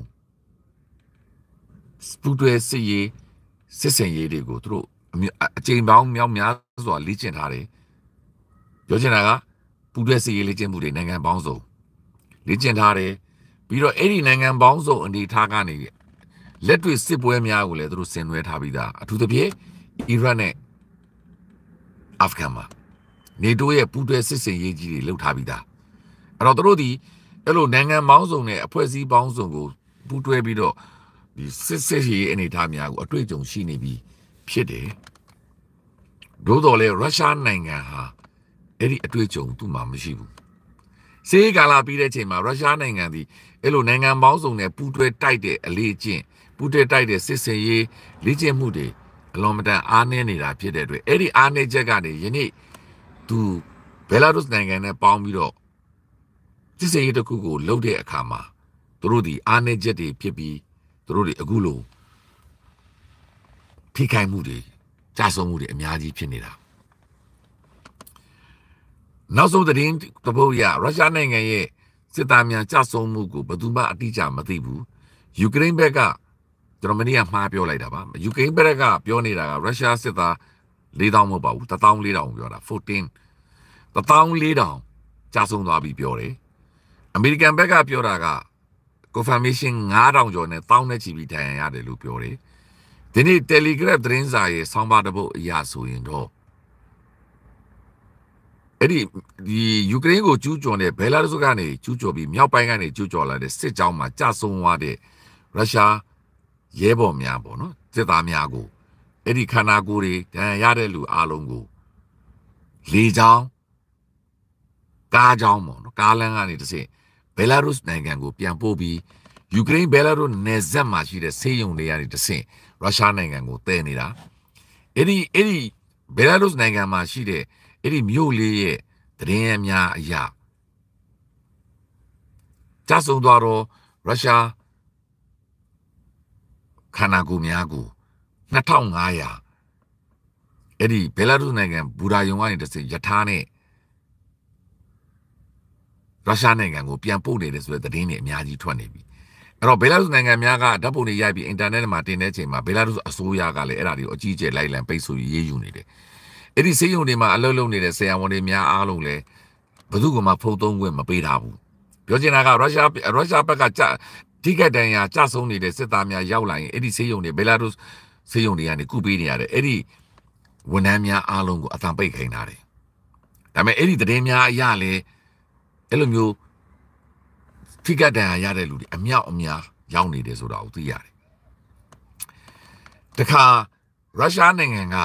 A: စပူတွေစီရေးစစ်စင်ရေးတွေကိုသူတို့အချိန်ပေါင်းမြောက်များစွာလေ့ကျင့်ထားတယ်ပြောချင်တာကပူတွေစီရေးလေ့ကျင့်မှုတွေနိုင်ငံပေါင်းစုံလေ့ကျင့်ထားတယ်ပြီးတော့အဲ့ဒီနိုင်ငံပေါင်းစုံအနေထားကနေလက်တွေ့စစ်ပွဲများကိုလည်းသူတို့ဆင်နွှဲထားပြီးသားအထူးသဖြင့်အီရတ်နဲ့အာဖဂန်မှာနေတိုးရဲ့ပူးတွဲစစ်စင်ရေးကြီးတွေလှုပ်ထားပြီးသားအဲ့တော့သူတို့ဒီအဲ့လိုနိုင်ငံပေါင်းစုံနဲ့အဖွဲ့အစည်းပေါင်းစုံကိုပူးတွဲပြီးတော့ဒီစစ်စစ်ရေးအနေအထားများကိုအတွေ့အကြုံရှိနေပြီးဖြစ်တယ်။သို့တော်လည်းရုရှားနိုင်ငံဟာအဲ့ဒီအတွေ့အကြုံသူ့မှာမရှိဘူး။စေကာလာပြီးတဲ့အချိန်မှာရုရှားနိုင်ငံဒီအဲ့လိုနိုင်ငံပေါင်းစုံနဲ့ပူးတွဲတိုက်တဲ့အလေးအကျင့်ပူးတွဲတိုက်တဲ့စစ်စင်ရေးလေ့ကျင့်မှုတွေအလွန်မတန်အားနည်းနေတာဖြစ်တဲ့အတွက်အဲ့ဒီအားနည်းချက်ကနေယနေ့သူဘယ်လာရုစ်နိုင်ငံနဲ့ပေါင်းပြီးတော့စစ်စင်ရေးတစ်ခုကိုလှုပ်တဲ့အခါမှာသူတို့ဒီအားနည်းချက်တွေဖြစ်ပြီးသူတို့တွေအခုလိုထိခိုက်မှုတွေကြာဆုံးမှုတွေအများကြီးဖြစ်နေတာနောက်ဆုံးသတင်းတပုတ်ရရုရှားနိုင်ငံရဲ့စစ်သားများကြာဆုံးမှုကိုဘယ်သူမှအတိအကျမသိဘူးယူကရိန်းဘက်ကကျွန်တော်မနေ့ကမှားပြောလိုက်တာပါယူကရိန်းဘက်ကပြောနေတာကရုရှားစစ်သားလေးသောင်းမဟုတ်ပါဘူးတစ်သောင်းလေးထောင်ပြောတာfourteenတစ်သောင်းလေးထောင်ကြာဆုံးသွားပြီပြောတယ်အမေရိကန်ဘက်ကပြောတာက confirmation ငါးထောင်ကျော်နဲ့တောင်းနဲ့ချီပြီးထိုင်ရရတယ်လို့ပြောတယ်ဒီနေ့ Telegram သတင်းစာရဲ့ဆောင်းပါးတစ်ပုဒ်အရာဆိုရင်တော့အဲ့ဒီဒီယူကရိန်းကိုကျူးကျော်တဲ့ဘယ်လာရုစ်ကနေကျူးကျော်ပြီးမြောက်ပိုင်းကနေကျူးကျော်လာတဲ့စစ်ကြောင်းမှာကြဆုံသွားတဲ့ရုရှားရဲဘော်များပေါ့နော်စစ်သားများကိုအဲ့ဒီခန္ဓာကိုယ်တွေဒဏ်ရာရတဲ့လူအားလုံးကိုလေကြောင်းကားကြောင်းပေါ့နော်ကားလမ်းကနေတစ်ဆင့်ဘယ်လာရုစ်နိုင်ငံကိုပြန်ပို့ပြီးယူကရိန်းဘယ်လာရုစ်နယ်စပ်မှာရှိတဲ့ဆေးရုံတွေကနေတစ်ဆင့်ရုရှားနိုင်ငံကိုတည်နေတာအဲ့ဒီအဲ့ဒီဘယ်လာရုစ်နိုင်ငံမှာရှိတဲ့အဲ့ဒီမြို့လေးရဲ့သတင်းအများအရာကြဆုံသွားတော့ရုရှားခန္ဓာကိုယ်များကိုနှစ်ထောင်ငါးရာအဲ့ဒီဘယ်လာရုစ်နိုင်ငံဘူရာယုံကနေတစ်ဆင့်ယထာနဲ့ရုရှားနိုင်ငံကိုပြန်ပို့နေတယ်ဆိုတဲ့သတင်းတွေအများကြီးထွက်နေပြီအဲ့တော့ဘယ်လာရုစ်နိုင်ငံများကဓာတ်ပုံတွေရိုက်ပြီးအင်တာနက်မှာတင်တဲ့အချိန်မှာဘယ်လာရုစ်အစိုးရကလည်းအဲ့ဒါတွေကိုအကြီးအကျယ်လိုက်လံပိတ်ဆို့ရေးယူနေတယ်အဲ့ဒီစေယုံတွေမှာအလုပ်လုပ်နေတဲ့ဆရာဝန်တွေများအားလုံးလည်းဘယ်သူမှဖုံးသုံးခွင့်မပေးထားဘူးပြောချင်တာကရုရှားရုရှားဘက်ကကြထိခိုက်ဒဏ်ရာကြဆုံးနေတဲ့စစ်သားများရောက်လာရင်အဲ့ဒီစေယုံတွေဘယ်လာရုစ်စေယုံတွေကနေကုပေးနေရတယ်အဲ့ဒီဝန်ထမ်းများအားလုံးကိုအသံပိတ်ခိုင်းထားတယ်ဒါပေမဲ့အဲ့ဒီသတင်းများအရလည်းအဲ့လိုမျိုးထိခိုက်ဒဏ်ရာရတဲ့လူတွေအမြောက်အများရောက်နေတယ်ဆိုတာကိုသိရတယ်တခါရုရှားနိုင်ငံက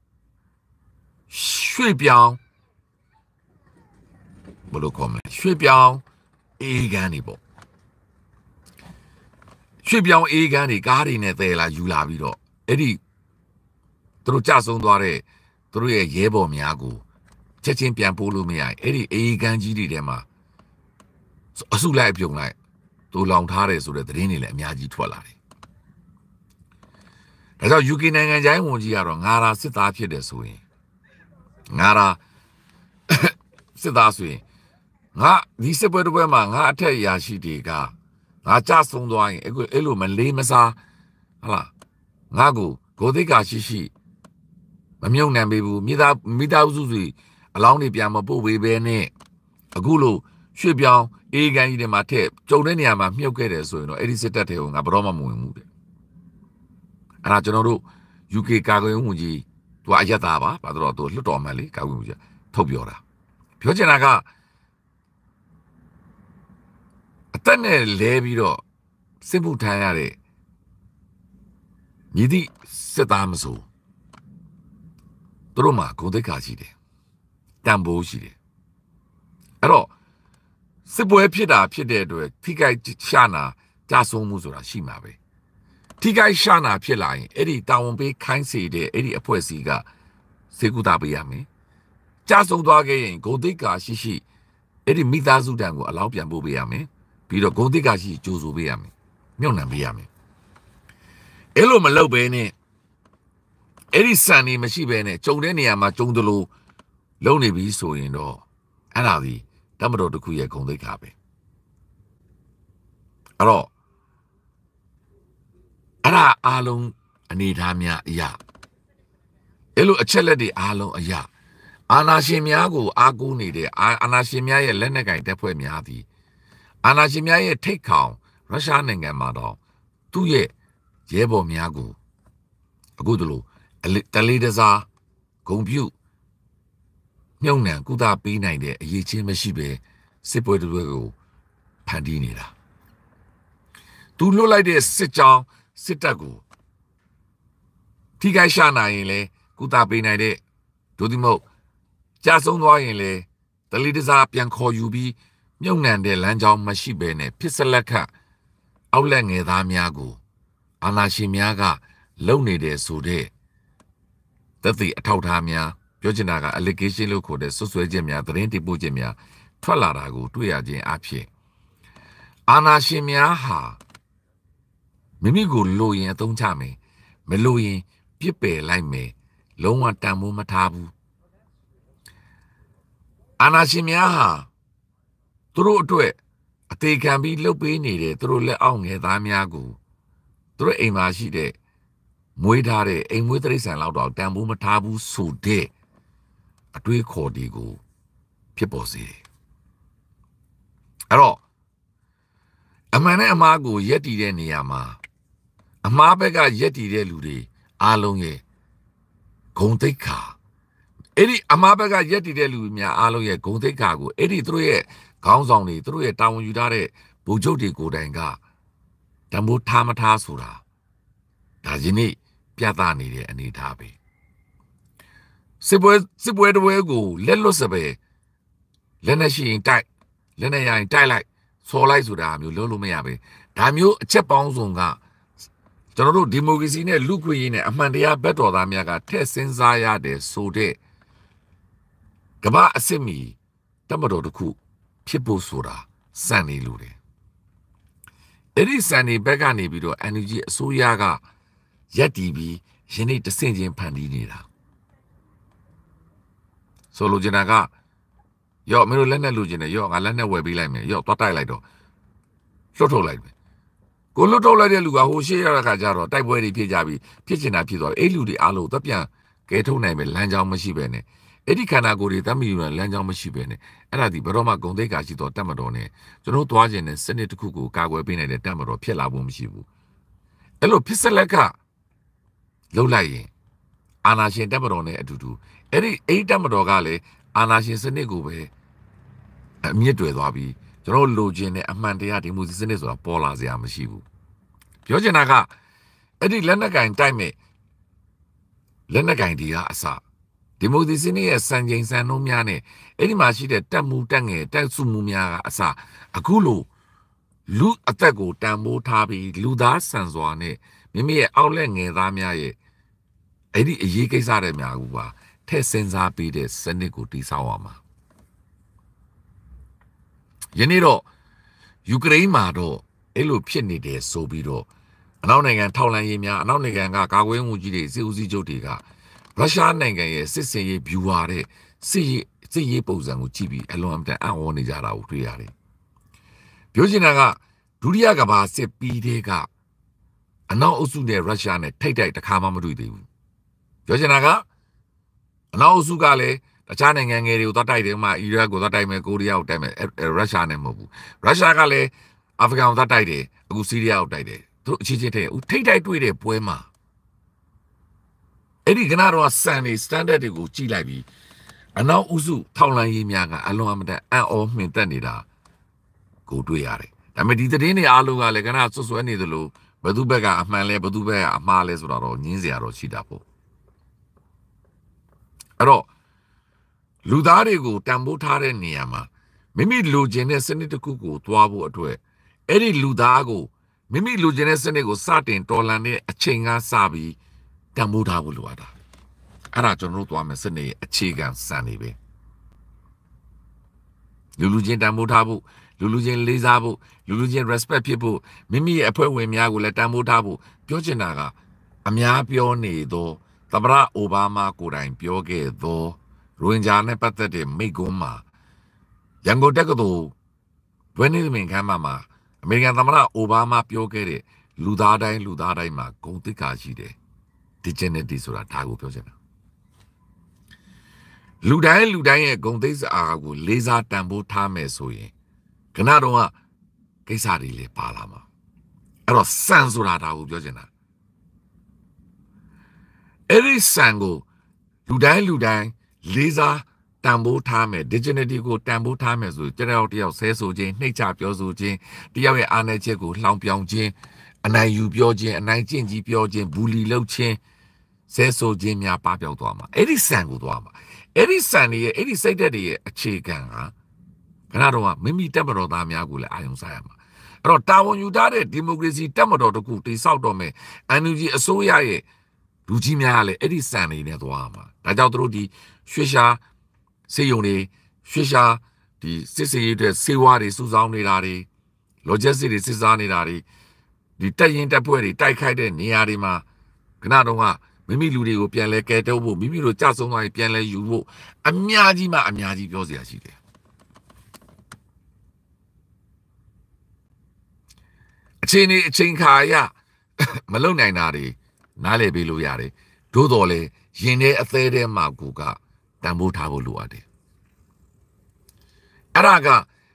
A: ရွှေ့ပြောင်းဘယ်လိုခေါ်မလဲရွှေ့ပြောင်းအေးကန်းတွေပေါ့ရွှေ့ပြောင်းအေးကန်းတွေကားတွေနဲ့တည်လာယူလာပြီးတော့အဲ့ဒီသူတို့ကြဆုံသွားတဲ့သူတို့ရဲ့ရဲဘော်များကိုချက်ချင်းပြန်ပို့လို့မရရင်အဲ့ဒီအေးကန်းကြီးတွေထဲမှာအစုလိုက်ပြုံလိုက်သူလောင်ထားတယ်ဆိုတဲ့သတင်းတွေလည်းအများကြီးထွက်လာတယ်ဒါကြောင့် ယူကေ နိုင်ငံခြားရေးဝန်ကြီးကတော့ငါရာစစ်သားဖြစ်တယ်ဆိုရင်ငါရာစစ်သားဆိုရင်ငါဒီစစ်ပွဲတစ်ပွဲမှာငါအထက်ရာရှိတွေကငါကြဆုံးသွားရင်အခုအဲ့လိုမလေးမစားဟလားငါကိုဂိုသိက္ခာရှိရှိမမြုံနှံပေးဘူးမိသားမိသားစုစုအလောင်းတွေပြန်မပို့ပေးဘဲနဲ့အခုလိုရွှေ့ပြောင်းအေးကန်ကြီးတွေမှာထက်ကြုံတဲ့နေရာမှာမြုပ်ခဲ့တယ်ဆိုရင်တော့အဲ့ဒီစစ်တပ်တွေကိုငါဘယ်တော့မှမဝင်ဘူးတဲ့အဲ့ဒါကျွန်တော်တို့ ယူကေ ကာကွယ်ရေးဝန်ကြီးသူကအယက်သားပါဘာလို့တော့သူလွတ်တော်မှန်လေကာကွယ်ရေးဝန်ကြီးထုတ်ပြောတာပြောချင်တာကအသက်နဲ့လဲပြီးတော့စစ်မှုထမ်းရတဲ့ညီသည့်စစ်သားမဆိုသူတို့မှာဂုဏ်သိက္ခာရှိတယ်တန်ဖိုးရှိတယ်အဲ့တော့စစ်ပွဲဖြစ်တာဖြစ်တဲ့အတွက်ထိခိုက်ရှာနာကြဆုံးမှုဆိုတာရှိမှာပဲထိခိုက်ရှာနာဖြစ်လာရင်အဲ့ဒီတာဝန်ပေးခိုင်းစေတဲ့အဲ့ဒီအဖွဲ့အစည်းကစေကူတာပေးရမယ်ကြဆုံးသွားခဲ့ရင်ဂုဏ်သိက္ခာရှိရှိအဲ့ဒီမိသားစုတန်ကိုအလောင်းပြန်ပို့ပေးရမယ်ပြီးတော့ဂုဏ်သိက္ခာရှိကြိုးဆိုပေးရမယ်မြုပ်နှံပေးရမယ်အဲ့လိုမလုပ်ဘဲနဲ့အဲ့ဒီစံနေမရှိဘဲနဲ့ကြုံတဲ့နေရာမှာကြုံသလိုလုံနေပြီဆိုရင်တော့အဲ့ဒါဒီတမတော်တစ်ခုရဲ့ဂုဏ်သိက္ခာပဲအဲ့တော့အဲ့ဒါအားလုံးအနေထားများအရာအဲ့လိုအချက်လက်တွေအားလုံးအရာအာဏာရှင်များကိုအားကိုးနေတဲ့အာဏာရှင်များရဲ့လက်နက်ကင်တပ်ဖွဲ့များသည်အာဏာရှင်များရဲ့ထိတ်ခေါင်ရုရှားနိုင်ငံမှာတော့သူ့ရဲ့ရဲဘော်များကိုအခုတလို့တလေးတစားဂုံပြုမြုံနှံကုသပေးနိုင်တဲ့အရေးချင်းမရှိပဲစစ်ပွဲတွေကိုဖန်တီးနေတာသူလွတ်လိုက်တဲ့စစ်ကြောင်းစစ်တပ်ကိုထိခိုက်ရှာနိုင်ရင်လေကုသပေးနိုင်တဲ့ဒုတိမဟုတ်ကြာဆုံးသွားရင်လေတလီတစားပြန်ခေါ်ယူပြီးမြုံနှံတဲ့လမ်းကြောင်းမရှိဘဲနဲ့ဖြစ်စလက်ခအောက်လက်ငယ်သားများကိုအာဏာရှင်များကလုံနေတဲ့ဆိုတဲ့တသိအထောက်ထားများပြောချင်တာက allegation လို့ခေါ်တဲ့ဆွဆွဲချက်များသတင်းတင်ပို့ချက်များထွက်လာတာကိုတွေ့ရခြင်းအဖြစ်အာဏာရှင်များဟာမိမိကိုလိုရင်အသုံးချမယ်မလိုရင်ပြစ်ပယ်လိုက်မယ်လုံးဝတန်ဖိုးမထားဘူးအာဏာရှင်များဟာသူတို့အတွက်အသေးခံပြီးလှုပ်ပေးနေတဲ့သူတို့လက်အောက်ငယ်သားများကိုသူတို့အိမ်မှာရှိတဲ့မွေးထားတဲ့အိမ်မွေးတိရစ္ဆာန်လောက်တော့တန်ဖိုးမထားဘူးဆိုတဲ့အတွေးခေါ်ဒီကိုဖြစ်ပေါ်စေတယ်အဲ့တော့အမှန်နဲ့အမှားကိုရက်တည်တဲ့နေရာမှာအမှားဘက်ကရက်တည်တဲ့လူတွေအားလုံးရဲ့ဂုံတိတ်ခါအဲ့ဒီအမားဘက်ကရက်တည်တဲ့လူများအားလုံးရဲ့ဂုံတိတ်ခါကိုအဲ့ဒီသူတို့ရဲ့ခေါင်းဆောင်တွေသူတို့ရဲ့တာဝန်ယူထားတဲ့ဗိုလ်ချုပ်တွေကိုယ်တိုင်ကတံမိုးထားမထားဆိုတာဒါယနေ့ပြသနေတဲ့အနေအထားပဲစစ်ပွဲစစ်ပွဲတပွဲကိုလက်လွတ်စပယ်လက်နဲ့ရှိရင်တိုက်လက်နဲ့ရရင်တိုက်လိုက်ဆော်လိုက်ဆိုတာမျိုးလုံးလို့မရပဲဒါမျိုးအချက်ပေါင်းစုံကကျွန်တော်တို့ဒီမိုကရေစီနဲ့လူ့ခွင့်ရေးနဲ့အမှန်တရားဘက်တော်သားများကထည့်စဉ်းစားရတဲ့ဆိုတဲ့ကမ္ဘာအစစ်မီတမတော်တစ်ခုဖြစ်ဖို့ဆိုတာစံနေလို့တယ်အဲ့ဒီစံနေဘက်ကနေပြီးတော့ energy အစိုးရကရက်တီးပြီးယနေ့တဆင့်ချင်းဖန်တီးနေတာဆိုလိုချင်တာကရော့မင်းတို့လက်နဲ့လူချင်တယ်ရော့ငါလက်နဲ့ဝယ်ပေးလိုက်မယ်ရော့သွားတိုက်လိုက်တော့လွတ်ထုတ်လိုက်မယ်ကိုလွတ်ထုတ်လိုက်တဲ့လူကဟိုရှေ့ရတဲ့ခါကျတော့တိုက်ပွဲတွေဖြစ်ကြပြီးဖြစ်ချင်တာဖြစ်သွားပြီအဲ့လူတွေအားလုံးသပြန်ကဲထုတ်နိုင်မယ်လမ်းကြောင်းမရှိပဲနဲ့အဲ့ဒီခန္ဓာကိုယ်တွေတတ်မီယူတဲ့လမ်းကြောင်းမရှိပဲနဲ့အဲ့ဒါဒီဘရောမဂုံသိက္ခာရှိတော့တတ်မတော်နဲ့ကျွန်တော်သွားခြင်းနဲ့စနစ်တစ်ခုကိုကာကွယ်ပေးနိုင်တဲ့တတ်မတော်ဖြစ်လာဖို့မရှိဘူးအဲ့လိုဖြစ်စလက်ကလှုပ်လိုက်ရင်အာနာရှင်တတ်မတော်နဲ့အတူတူအဲ့ဒီအိတ်တတ်မတော်ကလည်းအာနာရှင်စနစ်ကိုပဲအမြင့်တွယ်သွားပြီးကျွန်တော်လိုချင်တဲ့အမှန်တရားဒီမိုကရေစီစနစ်ဆိုတာပေါ်လာစရာမရှိဘူးပြောချင်တာကအဲ့ဒီလက်နက်ကင်တိုက်မဲ့လက်နက်ကင်ဒီကအစဒီမိုကရေစီနစ်ရဲ့စံချိန်စံနှုန်းများနဲ့အဲ့ဒီမှာရှိတဲ့တက်မှုတက်ငယ်တက်စုမှုများကအစအခုလိုလူအသက်ကိုတန်ဖိုးထားပြီးလူသားဆန်စွာနဲ့မိမိရဲ့အောက်လက်ငယ်သားများရဲ့အဲ့ဒီအရေးကိစ္စတွေများကူပါထည့်စဉ်းစားပြီးတဲ့စနစ်ကိုတည်ဆောက်ရမှာယနေ့တော့ယူကရိန်းမှာတော့အဲ့လိုဖြစ်နေတယ်ဆိုပြီးတော့အနောက်နိုင်ငံထောက်လှမ်းရေးများအနောက်နိုင်ငံကကာကွယ်မှုကြီးတွေစစ်ဦးစီးချုပ်တွေကရုရှားနိုင်ငံရဲ့စစ်စင်ရေး view ဟာတဲ့စစ်ရေးစစ်ရေးပုံစံကိုကြည့်ပြီးအလွန်အမတန်အံ့ဩနေကြတာကိုတွေ့ရတယ်ပြောချင်တာကဒုတိယကမ္ဘာစစ်ပြီးတဲ့ကအနောက်အုပ်စုနဲ့ရုရှားနဲ့ထိတ်တိုက်တစ်ခါမှမတွေ့သေးဘူးပြောချင်တာကအနောက်အုပ်စုကလည်းတခြားနိုင်ငံငယ်တွေကိုသွားတိုက်တယ်မှာအီရတ်ကိုသွားတိုက်မယ်ကိုရီးယားကိုတိုက်မယ်ရုရှားနဲ့မဟုတ်ဘူးရုရှားကလည်းအာဖဂန်ကိုသွားတိုက်တယ်အခုဆီးရီးယားကိုတိုက်တယ်သူတို့အချင်းချင်းထိတ်ထိတ်တိုက်တွေ့တဲ့ပွဲမှာအဲ့ဒီကနာတော့စံနေ standard တွေကိုကြည့်လိုက်ပြီးအနောက်ဥစုထောက်လှမ်းရေးများကအလွန်အမတန်အံ့ဩမှင်သက်နေတာကိုတွေ့ရတယ်ဒါပေမဲ့ဒီသတင်းတွေအားလုံးကလည်းကနာဆွဆွဲနေသလိုဘသူဘက်ကအမှန်လဲဘသူဘက်ကအမှားလဲဆိုတာတော့ညင်းစရာတော့ရှိတာပေါ့အဲ့တော့လူသားတွေကိုတန်ဖိုးထားတဲ့နေရာမှာမိမိလိုချင်တဲ့စနစ်တစ်ခုကိုသွားဖို့အတွက်အဲ့ဒီလူသားကိုမိမိလိုချင်တဲ့စနစ်ကိုစတင်တော်လှန်တဲ့အချိန်ကစပြီးတန်ဖိုးထားဖို့လိုအပ်တာအဲ့ဒါကျွန်တော်တို့သွားမယ်စနစ်အခြေခံစံနေပဲလူလူချင်းတန်ဖိုးထားဖို့လူလူချင်းလေးစားဖို့လူလူချင်း respect ဖြစ်ဖို့မိမိရဲ့အဖွဲ့ဝင်များကိုလည်းတန်ဖိုးထားဖို့ပြောချင်တာကအများပြောနေသောသမ္မတအိုဘားမားကိုယ်တိုင်ပြောခဲ့သောရိုဟင်ဂျာနဲ့ပတ်သက်တဲ့မိန့်ခွန်းမှာရန်ကုန်တက္ကသိုလ်ဘွဲ့နေသမင်ခမ်းမမှာအမေရိကန်သမ္မတအိုဘားမားပြောခဲ့တဲ့လူသားတိုင်းလူသားတိုင်းမှာဂုဏ်သိက္ခာရှိတယ် dignity ဆိုတာဒါကိုပြောချင်တာလူတိုင်းလူတိုင်းရဲ့ဂုဏ်သိက္ခာကိုလေးစားတန်ဖိုးထားမယ်ဆိုရင်ခဏတော့ကိစ္စတွေလည်းပါလာမှာအဲ့တော့စံဆိုတာဒါကိုပြောချင်တာအဲ့ဒီစံကိုလူတိုင်းလူတိုင်းလေးစားတန်ဖိုးထားမယ် dignity ကိုတန်ဖိုးထားမယ်ဆိုကျွန်တော်တယောက်ဆဲဆိုခြင်းနှိမ့်ချပြောဆိုခြင်းတယောက်ရဲ့အားနည်းချက်ကိုလှောင်ပြောင်ခြင်းအနိုင်ယူပြောခြင်းအနိုင်ကျင့်ကြီးပြောခြင်းဘူလီလုပ်ခြင်းဆဲဆိုခြင်းများပပျောက်သွားမှာအဲ့ဒီစံကိုသွားမှာအဲ့ဒီစံတွေရဲ့အဲ့ဒီစိတ်ဓာတ်တွေရဲ့အခြေခံကခဏတော့မိမိတက်မတော်သားများကိုလည်းအာရုံစိုက်ရမှာအဲ့တော့တာဝန်ယူထားတဲ့ဒီမိုကရေစီတက်မတော်တခုတိဆောက်တော့မယ် အန် ယူ ဂျီ အစိုးရရဲ့လူကြီးများကလည်းအဲ့ဒီစံတွေနဲ့သွားမှာဒါကြောင့်သူတို့ဒီရွှေရှာစေယုံတွေရွှေရှာဒီစစ်စေးရဲ့စေဝါတွေစုဆောင်းနေတာတွေ logistic တွေစစ်စားနေတာတွေဒီတက်ရင်တက်ပွဲတွေတိုက်ခိုက်တဲ့နေရာတွေမှာခဏတော့ကမိမိလူတွေကိုပြန်လဲကဲတုပ်ဖို့မိမိတို့ကြဆုံးသွားရင်ပြန်လဲယူဖို့အများကြီးမှအများကြီးပြောစရာရှိတယ်အချိန်နေအချိန်ခါရမလုံနိုင်တာတွေနားလည်ပေးလို့ရတယ်သို့တော်လေရင်ထဲအသေးထဲမှာကိုကတန်ဖိုးထားဖို့လိုအပ်တယ်အဲ့ဒါက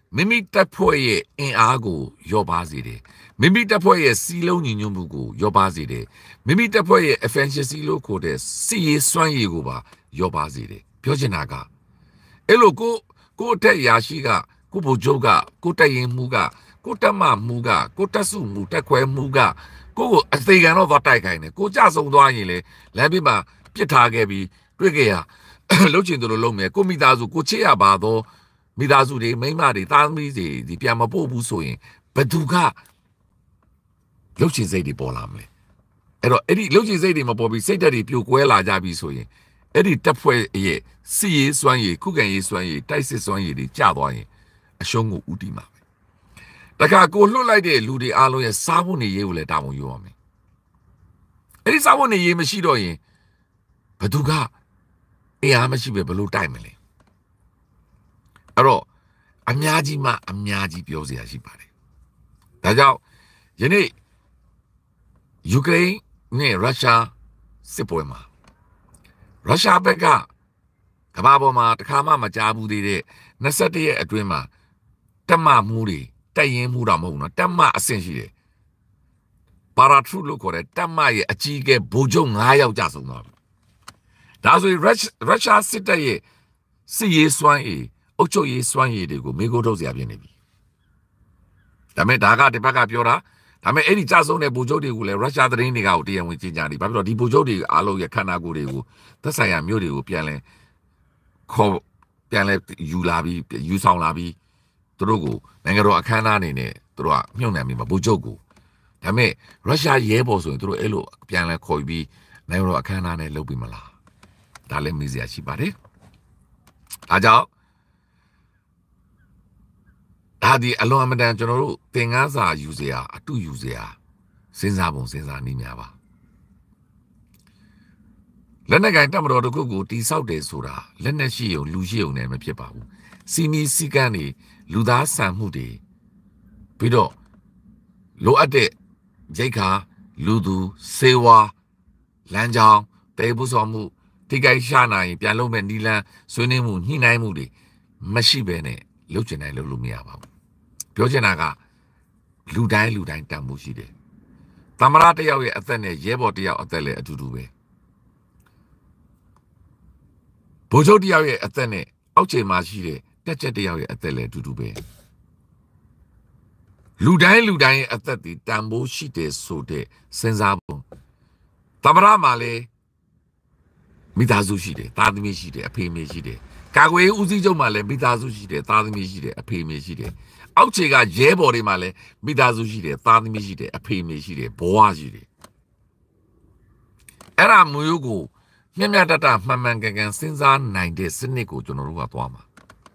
A: မိမိတက်ဖွဲ့ရဲ့အင်အားကိုရောပါစေတယ်မိမိတက်ဖွဲ့ရဲ့စီလုံးညီညွတ်မှုကိုရောပါစေတယ်မိမိတက်ဖွဲ့ရဲ့ efficiency လို့ခေါ်တဲ့စီရေးစွမ်းရည်ကိုပါရောပါစေတယ်ပြောချင်တာကအဲ့လိုကိုကိုတက်ရာရှိကကိုဘိုလ်ချုပ်ကကိုတက်ရင်မှုကကိုတက်မမှုကကိုတက်စုမှုတက်ခွဲမှုကကိုကိုအသေးခံတော့သွားတိုက်ခိုင်းတယ်ကိုကြဆုံသွားရင်လေလမ်းပြမှာပြစ်ထားခဲ့ပြီးတွေ့ကြရလှုပ်ချင်တယ်လို့လုပ်မယ်ကိုမိသားစုကိုချစ်ရပါတော့မိသားစုတွေမိန်းမတွေသားသမီးတွေဒီပြန်မပို့ဘူးဆိုရင်ဘယ်သူကလှုပ်ချင်စိတ်တွေပေါ်လာမလဲအဲ့တော့အဲ့ဒီလှုပ်ချင်စိတ်တွေမပေါ်ပြီးစိတ်ဓာတ်တွေပြိုကွဲလာကြပြီဆိုရင်အဲ့ဒီတက်ဖွဲ့ရဲ့စီရေးစွမ်းရည်ခုခံရေးစွမ်းရည်တိုက်စစ်စွမ်းရည်တွေကျသွားရင်အရှုံးကိုဥတီမှာပဲတခါကိုလွတ်လိုက်တဲ့လူတွေအားလုံးရဲ့စားဖို့နေရေးကိုလည်းတာဝန်ယူရမယ်အဲ့ဒီစားဖို့နေရေးမရှိတော့ရင်ဘယ်သူကအင်အားမရှိပဲဘယ်လိုတိုက်မလဲအဲ့တော့အများကြီးမှအများကြီးပြောစရာရှိပါတယ်ဒါကြောင့်ယနေ့ယူကရိန်းနဲ့ရုရှားစစ်ပွဲမှာရုရှားဘက်ကကမ္ဘာပေါ်မှာတခါမှမကြားဘူးသေးတဲ့နှစ်ဆယ့်တစ်ရက်အတွင်းမှာတက်မမှုတွေတိုက်ရင်မှုတော့မဟုတ်ဘူးနော်တက်မအဆင့်ရှိတယ်ပါရာထရူလို့ခေါ်တဲ့တက်မရဲ့အကြီးအကဲဗိုလ်ချုပ်၅ယောက်ကြာဆုံးသွားပြီဒါဆိုရင်ရုရှားစစ်တပ်ရဲ့စစ်ရေးစွမ်းရည်အုပ်ချုပ်ရေးစွမ်းရည်တွေကိုမေကိုထုတ်စရာဖြစ်နေပြီဒါမဲ့ဒါကဒီဘက်ကပြောတာဒါမဲ့အဲ့ဒီကြာဆုံးတဲ့ဗိုလ်ချုပ်တွေကိုလည်းရုရှားသတင်းတွေကကိုတရားဝင်ကြေညာတယ်ဘာဖြစ်လို့ဒီဗိုလ်ချုပ်တွေအားလုံးရဲ့ခန္ဓာကိုယ်တွေကိုသက်ဆိုင်ရာမြို့တွေကိုပြန်လဲခေါ်ပြန်လဲယူလာပြီးယူဆောင်လာပြီးသူတို့ကိုနိုင်ငံတော်အခမ်းအနားအနေနဲ့သူတို့ကမြှုပ်နှံပြီးမှာဗိုလ်ချုပ်ကိုဒါမဲ့ရုရှားရဲဘော်ဆိုရင်သူတို့အဲ့လိုပြန်လဲခေါ်ပြီးနိုင်ငံတော်အခမ်းအနားနဲ့လုပ်ပြီးမလားဒါလည်းမေးစရာရှိပါတယ်ဒါကြောင့်ဒါဒီအလွန်အမတန်ကျွန်တော်တို့သင်ခန်းစာယူစရာအတူယူစရာစဉ်းစားပုံစဉ်းစားနည်းများပါလက်နက်ကင်တပ်မတော်တစ်ခုကိုတိဆောက်တယ်ဆိုတာလက်နက်ရှိုံလူရှိုံနဲ့မဖြစ်ပါဘူးစီမီစီကန်းတွေလူသားဆန်မှုတွေပြီးတော့လိုအပ်တဲ့ရိတ်ခါလူသူစေဝါလမ်းကြောင်းတေပုစောမှုထိခိုက်ရှာနိုင်ပြန်လုပ်မဲ့နီလန်းဆွေးနွေးမှုညှိနှိုင်းမှုတွေမရှိဘဲနဲ့လုပ်ချင်တိုင်းလုပ်လို့မရပါဘူးပြောချင်တာကလူတိုင်းလူတိုင်းတန်ဖိုးရှိတယ်သမ္မတတယောက်ရဲ့အသက်နဲ့ရဲဘော်တယောက်အသက်လည်းအတူတူပဲဗိုလ်ချုပ်တယောက်ရဲ့အသက်နဲ့အောက်ခြေမှာရှိတဲ့တက်ချက်တယောက်ရဲ့အသက်လည်းအတူတူပဲလူတိုင်းလူတိုင်းရဲ့အသက်ဒီတန်ဖိုးရှိတယ်ဆိုတဲ့စဉ်းစားပုံသမ္မတမှာလည်းမိသားစုရှိတယ်သားသမီးရှိတယ်အဖေမေရှိတယ်ကာကွယ်ရေးဦးစီးချုပ်မှာလည်းမိသားစုရှိတယ်သားသမီးရှိတယ်အဖေမေရှိတယ်အောက်ခြေကရဲဘော်တွေမှာလည်းမိသားစုရှိတယ်သားသမီးရှိတယ်အဖေမေရှိတယ်ဘဝရှိတယ်အဲ့ဒါမျိုးကိုမြတ်မြတ်တတမှန်မှန်ကန်ကန်စဉ်းစားနိုင်တဲ့စနစ်ကိုကျွန်တော်တို့ကသွားမှာ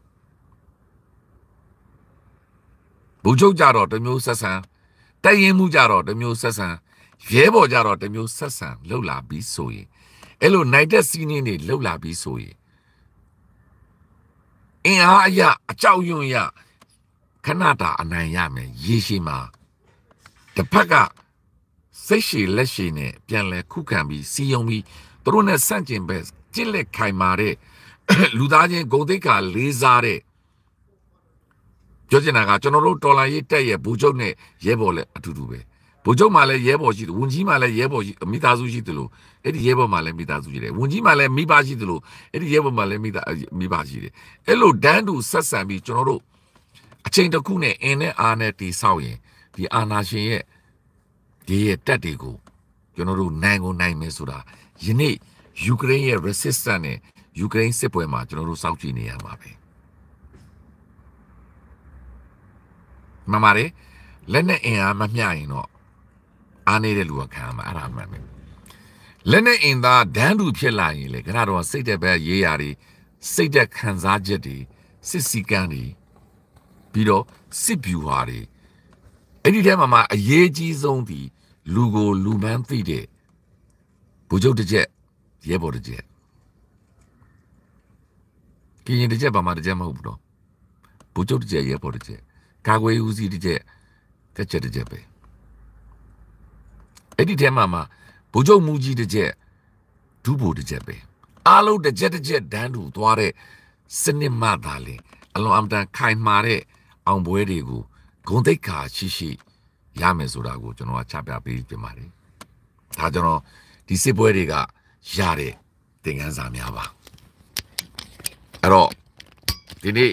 A: ဗိုလ်ချုပ်ကြတော့တမျိုးဆက်ဆံတိုက်ရင်မှုကြတော့တမျိုးဆက်ဆံရဲဘော်ကြတော့တမျိုးဆက်ဆံလှုပ်လာပြီးဆိုရင်အဲ့လိုနိုင်တဲ့စီးနှင်းတွေလှုပ်လာပြီးဆိုရင်အင်အားအရအကြောက်ရွံ့ရခဏတာအနိုင်ရမယ်ရေရှိမှာတစ်ဖက်ကစိတ်ရှည်လက်ရှည်နဲ့ပြန်လဲခုခံပြီးစီယုံပြီးသူတို့နဲ့ဆန့်ကျင်ဘက်ကြစ်လက်ခိုင်မာတဲ့လူသားချင်းဂုဏ်သိက္ခာလေးစားတဲ့ပြောချင်တာကကျွန်တော်တို့တော်လိုင်းရေးတက်ရဲ့ဘူချုပ်နဲ့ရဲဘော်လည်းအတူတူပဲဘူချုပ်မှလည်းရဲဘော်ရှိတယ်ဝန်ကြီးမှလည်းရဲဘော်ရှိမိသားစုရှိတယ်လို့အဲ့ဒီရဲဘော်မှလည်းမိသားစုရှိတယ်ဝန်ကြီးမှလည်းမိဘရှိတယ်လို့အဲ့ဒီရဲဘော်မှလည်းမိသားမိဘရှိတယ်အဲ့လိုဒန်းတူဆက်ဆံပြီးကျွန်တော်တို့အချိန်တစ်ခုနဲ့အင်းနဲ့အားနဲ့တီဆောက်ရင်ဒီအာနာရှင်ရဲ့ဒီရဲ့တက်တွေကိုကျွန်တော်တို့နိုင်ကိုနိုင်မယ်ဆိုတာယနေ့ယူကရိန်းရဲ့ resistance နဲ့ယူကရိန်းစစ်ပွဲမှာကျွန်တော်တို့စောင့်ကြည့်နေရမှာပဲမမလေးလက်နဲ့အင်အားမမျှရင်တော့အားနေတဲ့လူကခံရမှာအဲ့ဒါမှန်ပဲလက်နဲ့အင်သားဒန်းတူဖြစ်လာရင်လေခဏတော့စိတ်သက်ပဲရေးရာတွေစိတ်သက်ခံစားချက်တွေစစ်စီကန်းတွေပြီးတော့စစ်ဗျူဟာတွေအဲ့ဒီထဲမှာမှအရေးကြီးဆုံးဒီလူကိုလူမှန်းသိတဲ့ဗိုလ်ချုပ်တစ်ချက်ရဲဘော်တစ်ချက်ကရင်တစ်ချက်ပါမှတစ်ချက်မဟုတ်ဘူးတော့ဗိုလ်ချုပ်တစ်ချက်ရဲဘော်တစ်ချက်ကာကွယ်ဦးစီးတစ်ချက်တစ်ချက်တစ်ချက်ပဲအဲ့ဒီထဲမှာမှဗိုလ်ချုပ်မူကြီးတစ်ချက်ဒုဗိုလ်တစ်ချက်ပဲအားလုံးတစ်ချက်တစ်ချက်ဒန်းတူသွားတဲ့စနစ်မှသာလေအလွန်အမတန်ခိုင်မာတဲ့အောင်ပွဲတွေကိုဂုံတိတ်ခါရှိရှိရမယ်ဆိုတာကိုကျွန်တော်ကချပြပေးပြင်ပါတယ်ဒါကျွန်တော်ဒီစစ်ပွဲတွေကရတဲ့သင်ခန်းစာများပါအဲ့တော့ဒီနေ့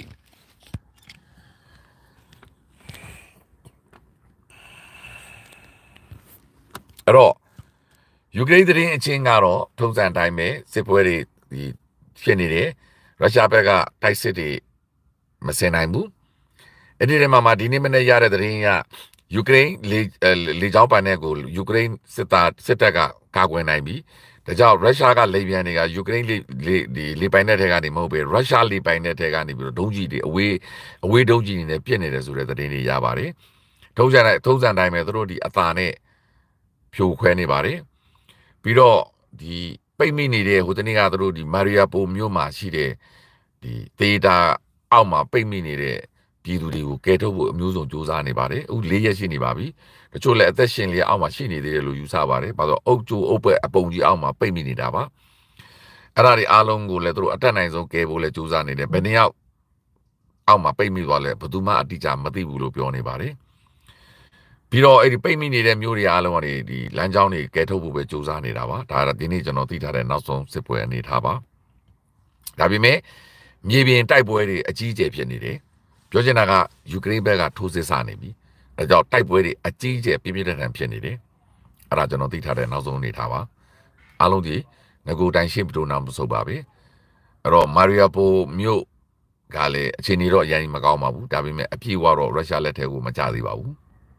A: အဲ့တော့ယူကရိန်းသတင်းအချင်းကတော့ထုံးစံအတိုင်းပဲစစ်ပွဲတွေဒီဖြစ်နေတယ်ရုရှားဘက်ကတိုက်စစ်တွေမစင်နိုင်ဘူးအဲ့ဒီထဲမှာမှဒီနေ့မနေ့ရတဲ့သတင်းကယူကရိန်းလေလေကြောင်းပိုင်တဲ့ကိုယူကရိန်းစစ်သားစစ်တပ်ကကာကွယ်နိုင်ပြီဒါကြောင့်ရုရှားကလေပြန်တွေကယူကရိန်းလေဒီလေပိုင်တဲ့ထဲကနေမဟုတ်ပဲရုရှားလေပိုင်တဲ့ထဲကနေပြီးတော့ဒုံးကြီးတွေအဝေးအဝေးဒုံးကြီးတွေနဲ့ပြစ်နေတယ်ဆိုတဲ့သတင်းတွေရပါတယ်ထုံးစံတိုင်းထုံးစံတိုင်းပဲသူတို့ဒီအသာနဲ့ဖြိုခွဲနေပါတယ်ပြီးတော့ဒီပိတ်မိနေတဲ့ဟိုတနေ့ကသူတို့ဒီမာရီယာပိုမြို့မှာရှိတဲ့ဒီဒေတာအောက်မှာပိတ်မိနေတဲ့ပြည်သူတွေကိုကယ်ထုတ်ဖို့အမျိုးစုံစူးစမ်းနေပါတယ်အခု၄ရက်ရှိနေပါပြီတချို့လည်းအသက်ရှင်လေးအောက်မှာရှိနေသေးတယ်လို့ယူဆပါတယ်ဘာလို့အုတ်ကျိုးအုပ်ပဲအပုံကြီးအောက်မှာပိတ်မိနေတာပါအဲ့ဒါတွေအားလုံးကိုလည်းသူတို့အတက်နိုင်ဆုံးကယ်ဖို့လည်းစူးစမ်းနေတယ်ဘယ်နှစ်ယောက်အောက်မှာပိတ်မိသွားလဲဘယ်သူမှအတိအကျမသိဘူးလို့ပြောနေပါတယ်ပြီးတော့အဲ့ဒီပိတ်မိနေတဲ့မျိုးတွေအားလုံးကဒီလမ်းကြောင်းတွေကယ်ထုတ်ဖို့ပဲစူးစမ်းနေတာပါဒါကဒီနေ့ကျွန်တော်သိထားတဲ့နောက်ဆုံးစစ်ပွဲအနေထားပါဒါပေမဲ့မြေပြင်တိုက်ပွဲတွေအကြီးအကျယ်ဖြစ်နေတယ်ပြောချင်တာကယူကရိန်းဘက်ကထိုးစစ်ဆနေပြီအဲကြောင့်တိုက်ပွဲတွေအကြီးအကျယ်ပြင်းပြင်းထန်ထန်ဖြစ်နေတယ်အဲ့ဒါကျွန်တော်သိထားတဲ့နောက်ဆုံးအနေထားပါအားလုံးဒီငကိုတိုင်ရှင်းပတိုနာမဆိုပါပဲအဲ့တော့မာရီယာပိုမြို့ကလည်းအခြေအနေတော့အရင်မကောင်းပါဘူးဒါပေမဲ့အပြည့်အဝတော့ရုရှားလက်ထဲကိုမကျသေးပါဘူး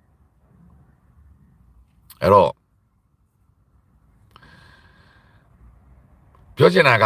A: အဲ့တော့ပြောချင်တာက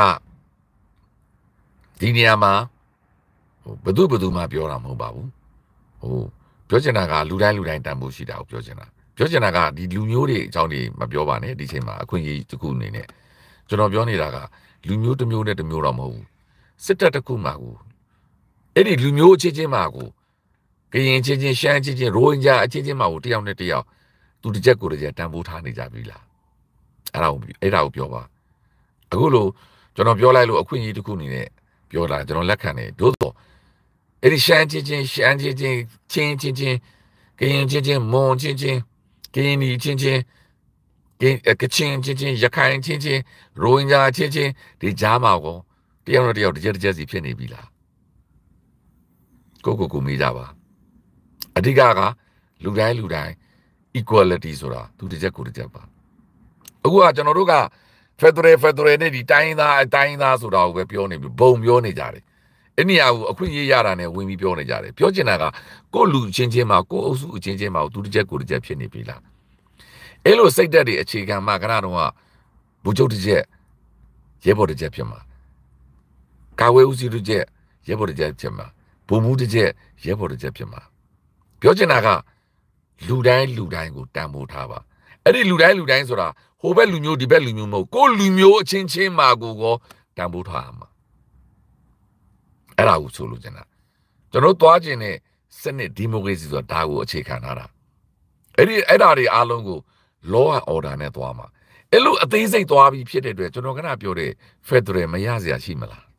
A: ဒီနေရာမှာဘယ်သူဘယ်သူမှပြောတာမဟုတ်ပါဘူးဟိုပြောချင်တာကလူတိုင်းလူတိုင်းတန်ဖို့ရှိတာကိုပြောချင်တာပြောချင်တာကဒီလူမျိုးတွေအကြောင်းတွေမပြောပါနဲ့ဒီချိန်မှာအခွင့်အရေးတစ်ခုအနေနဲ့ကျွန်တော်ပြောနေတာကလူမျိုးတစ်မျိုးနဲ့တစ်မျိုးတော့မဟုတ်ဘူးစစ်တပ်တစ်ခုမှကိုအဲ့ဒီလူမျိုးအချင်းချင်းမှကိုကရင်ချင်းချင်းရှမ်းချင်းချင်းရိုဟင်ဂျာအချင်းချင်းမှကိုတယောက်နဲ့တယောက်သူတစ်ချက်ကိုတစ်ချက်တန်ဖိုးထားနေကြပြီလားအဲ့ဒါကိုအဲ့ဒါကိုပြောပါအခုလို့ကျွန်တော်ပြောလိုက်လို့အခွင့်အရေးတစ်ခုအနေနဲ့ပြောတာကျွန်တော်လက်ခံတယ်သို့တော့အဲ့ဒီရှမ်းချင်းချင်းရှမ်းချင်းချင်းချင်းချင်းချင်းကရင်ချင်းချင်းမွန်ချင်းချင်းကရင်နီချင်းချင်းကချင်းချင်းချင်းရခိုင်ချင်းချင်းရိုဟင်ဂျာချင်းချင်းဒီကြားမှာကောတယောက်နဲ့တယောက်တစ်ချက်တစ်ချက်စီဖြစ်နေပြီလားကိုကိုကိုမေးကြပါအဓိကကလူတိုင်းလူတိုင်း equality ဆိုတာသူတစ်ချက်ကိုတစ်ချက်ပါအခုကကျွန်တော်တို့က Federal Federal နဲ့ဒီတိုင်းသားအတိုင်းသားဆိုတာကိုပဲပြောနေပြီဘုံပြောနေကြတယ်အဲ့နေရာကိုအခွင့်အရေးရတာနဲ့ဝင်ပြီးပြောနေကြတယ်ပြောချင်တာကကိုလူချင်းချင်းမှာကိုအုပ်စုအချင်းချင်းမှာသူတစ်ချက်ကိုတစ်ချက်ဖြစ်နေပြီလားအဲ့လိုစိတ်ဓာတ်တွေအခြေခံမှာခဏတော့ကဘူချုပ်တစ်ချက်ရဲဘော်တစ်ချက်ဖြစ်မှာကာဝေးဦးစီးတစ်ချက်ရဲဘော်တစ်ချက်ဖြစ်မှာဘုံမှုတစ်ချက်ရဲဘော်တစ်ချက်ဖြစ်မှာပြောချင်တာကလူတိုင်းလူတိုင်းကိုတန်ဖိုးထားပါအဲ့ဒီလူတိုင်းလူတိုင်းဆိုတာဟိုဘက်လူမျိုးဒီဘက်လူမျိုးမဟုတ်ကိုလူမျိုးအချင်းချင်းမှာကိုကောတန်ဖိုးထားမှာအဲ့ဒါကိုဆိုလို့ကျင်တာကျွန်တော်သွားခြင်းနဲ့စနစ်ဒီမိုကရေစီဆိုတာဒါကိုအခြေခံထားတာအဲ့ဒီအဲ့ဒါတွေအားလုံးကို law and order နဲ့သွားမှာအဲ့လိုအသေးစိတ်သွားပြီးဖြစ်တဲ့အတွက်ကျွန်တော်ကနပြောတဲ့ Federal မရစရာရှိမလား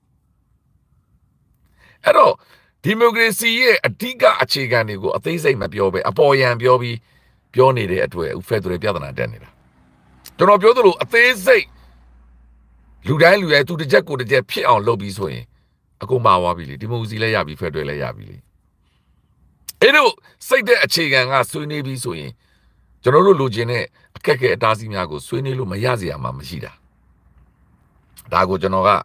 A: အဲ့တော့ဒီမိုကရေစီရဲ့အဓိကအခြေခံတွေကိုအသေးစိတ်မပြောပဲအပေါ်ယံပြောပြီးပြောနေတဲ့အတွက် Federal ပြဿနာတက်နေတာကျွန်တော်ပြောသလိုအသေးစိတ်လူတိုင်းလူရဲ့သူတစ်ချက်ကိုတစ်ချက်ဖြစ်အောင်လုပ်ပြီးဆိုရင်အကုန်ပါသွားပြီလေဒီမိုကရေစီလည်းရပြီဖက်ဒရယ်လည်းရပြီလေအဲ့တော့စိတ်တဲ့အခြေခံကဆွေးနွေးပြီးဆိုရင်ကျွန်တော်တို့လိုချင်တဲ့အခက်အခဲအတားအဆီးများကိုဆွေးနွေးလို့မရစရာမှမရှိတာဒါကိုကျွန်တော်က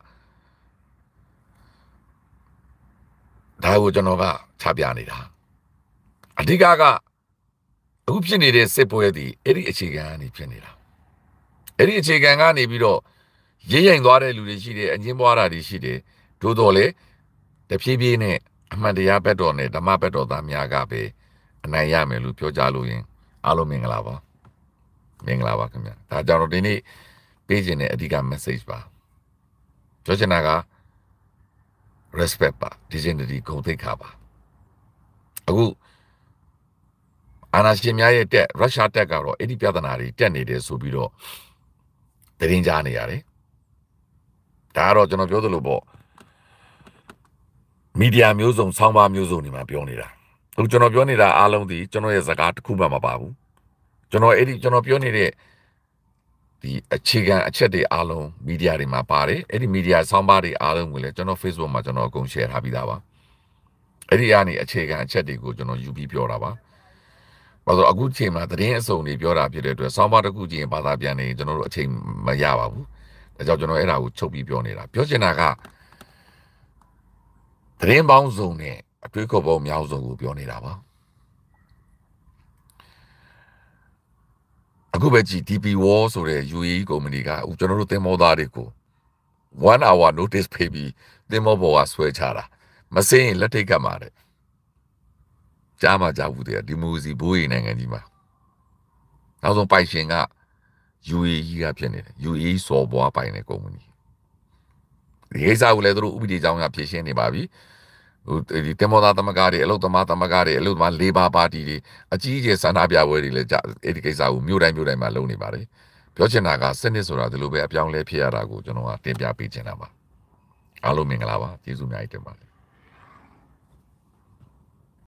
A: ဒါကိုကျွန်တော်ကချပြနေတာအဓိကကအခုဖြစ်နေတဲ့စစ်ပွဲသည်အဲ့ဒီအခြေခံကနေဖြစ်နေတာအဲ့ဒီအခြေခံကနေပြီးတော့ရင်းရင်သွားတဲ့လူတွေရှိတယ်အငင်းပွားတာတွေရှိတယ်သို့တော်လေတဖြည်းဖြည်းနဲ့အမှန်တရားဘက်တော်နဲ့ဓမ္မဘက်တော်သားများကပဲအနိုင်ရမယ်လို့ပြောကြလို့ရင်အားလုံးမင်္ဂလာပါမင်္ဂလာပါခင်ဗျာဒါကြောင့်ဒီနေ့ပေးခြင်းတဲ့အဓိက message ပါပြောချင်တာက respect ပါ dignity ဂုဏ်သိက္ခာပါအခုအာဏာရှင်များရဲ့တက်ရုရှားတက်ကတော့အဲ့ဒီပြဿနာတွေတက်နေတယ်ဆိုပြီးတော့သတင်းကြားနေရတယ်ဒါကတော့ကျွန်တော်ပြောသလိုပေါ့မီဒီယာမျိုးစုံဆောင်းပါမျိုးစုံတွေမှာပြောနေတာအခုကျွန်တော်ပြောနေတာအားလုံးဒီကျွန်တော်ရဲ့စကားတစ်ခုမှမပါဘူးကျွန်တော်အဲ့ဒီကျွန်တော်ပြောနေတဲ့ဒီအခြေခံအချက်တွေအားလုံးမီဒီယာတွေမှာပါတယ်အဲ့ဒီမီဒီယာဆောင်းပါးတွေအားလုံးကိုလည်းကျွန်တော် Facebook မှာကျွန်တော်အကုန် share ထားပြီးသားပါအဲ့ဒီကနေအခြေခံအချက်တွေကိုကျွန်တော်ယူပြီးပြောတာပါဘာလို့အခုချိန်မှာသတင်းအစုံတွေပြောတာဖြစ်တဲ့အတွက်ဆောင်းပါးတစ်ခုချင်းဘာသာပြန်နေကျွန်တော်တို့အချိန်မရပါဘူးဒါကြောင့်ကျွန်တော်အဲ့ဒါကိုချုပ်ပြီးပြောနေတာပြောချင်တာကသတင်းပေါင်းစုံနဲ့အတွေ့အကြုံပေါင်းများစုံကိုပြောနေတာပါအခုပဲကြည့် ဒီ ပီ Wall ဆိုတဲ့ ယူ အေ အီ ကုမ္ပဏီကကျွန်တော်တို့သင်္ဘောသားတွေကို one hour notice ပေးပြီးသင်္ဘောပေါ်ကဆွဲချတာမစင်းရင်လက်ထိတ်ကပ်မှာတဲ့ကြားမှာကြားဘူးတဲ့ဒီမိုစီဘိုးရီနိုင်ငံကြီးမှာနောက်ဆုံးပိုင်ရှင်က ယူ အေ အီ ကဖြစ်နေတယ် ယူ အေ အီ စော်ဘွားပိုင်တဲ့ကုမ္ပဏီဒီကိစ္စကိုလည်းသူတို့ဥပဒေကြောင်းကဖြေရှင်းနေပါပြီဟိုဒီတမောသားသမဂ္ဂတွေအလုတ်သမားသမဂ္ဂတွေအလုတ်သမားလေးပါးပါတီတွေအကြီးအကျယ်ဆန္ဒပြပွဲတွေလည်းအဲ့ဒီကိစ္စကိုမြို့တိုင်းမြို့တိုင်းမှာလုပ်နေပါတယ်ပြောချင်တာကစနစ်ဆိုတာဒီလိုပဲအပြောင်းလဲဖြစ်ရတာကိုကျွန်တော်ကတင်ပြပေးချင်တာပါအားလုံးမင်္ဂလာပါကျေးဇူးအများကြီးတင်ပါတယ်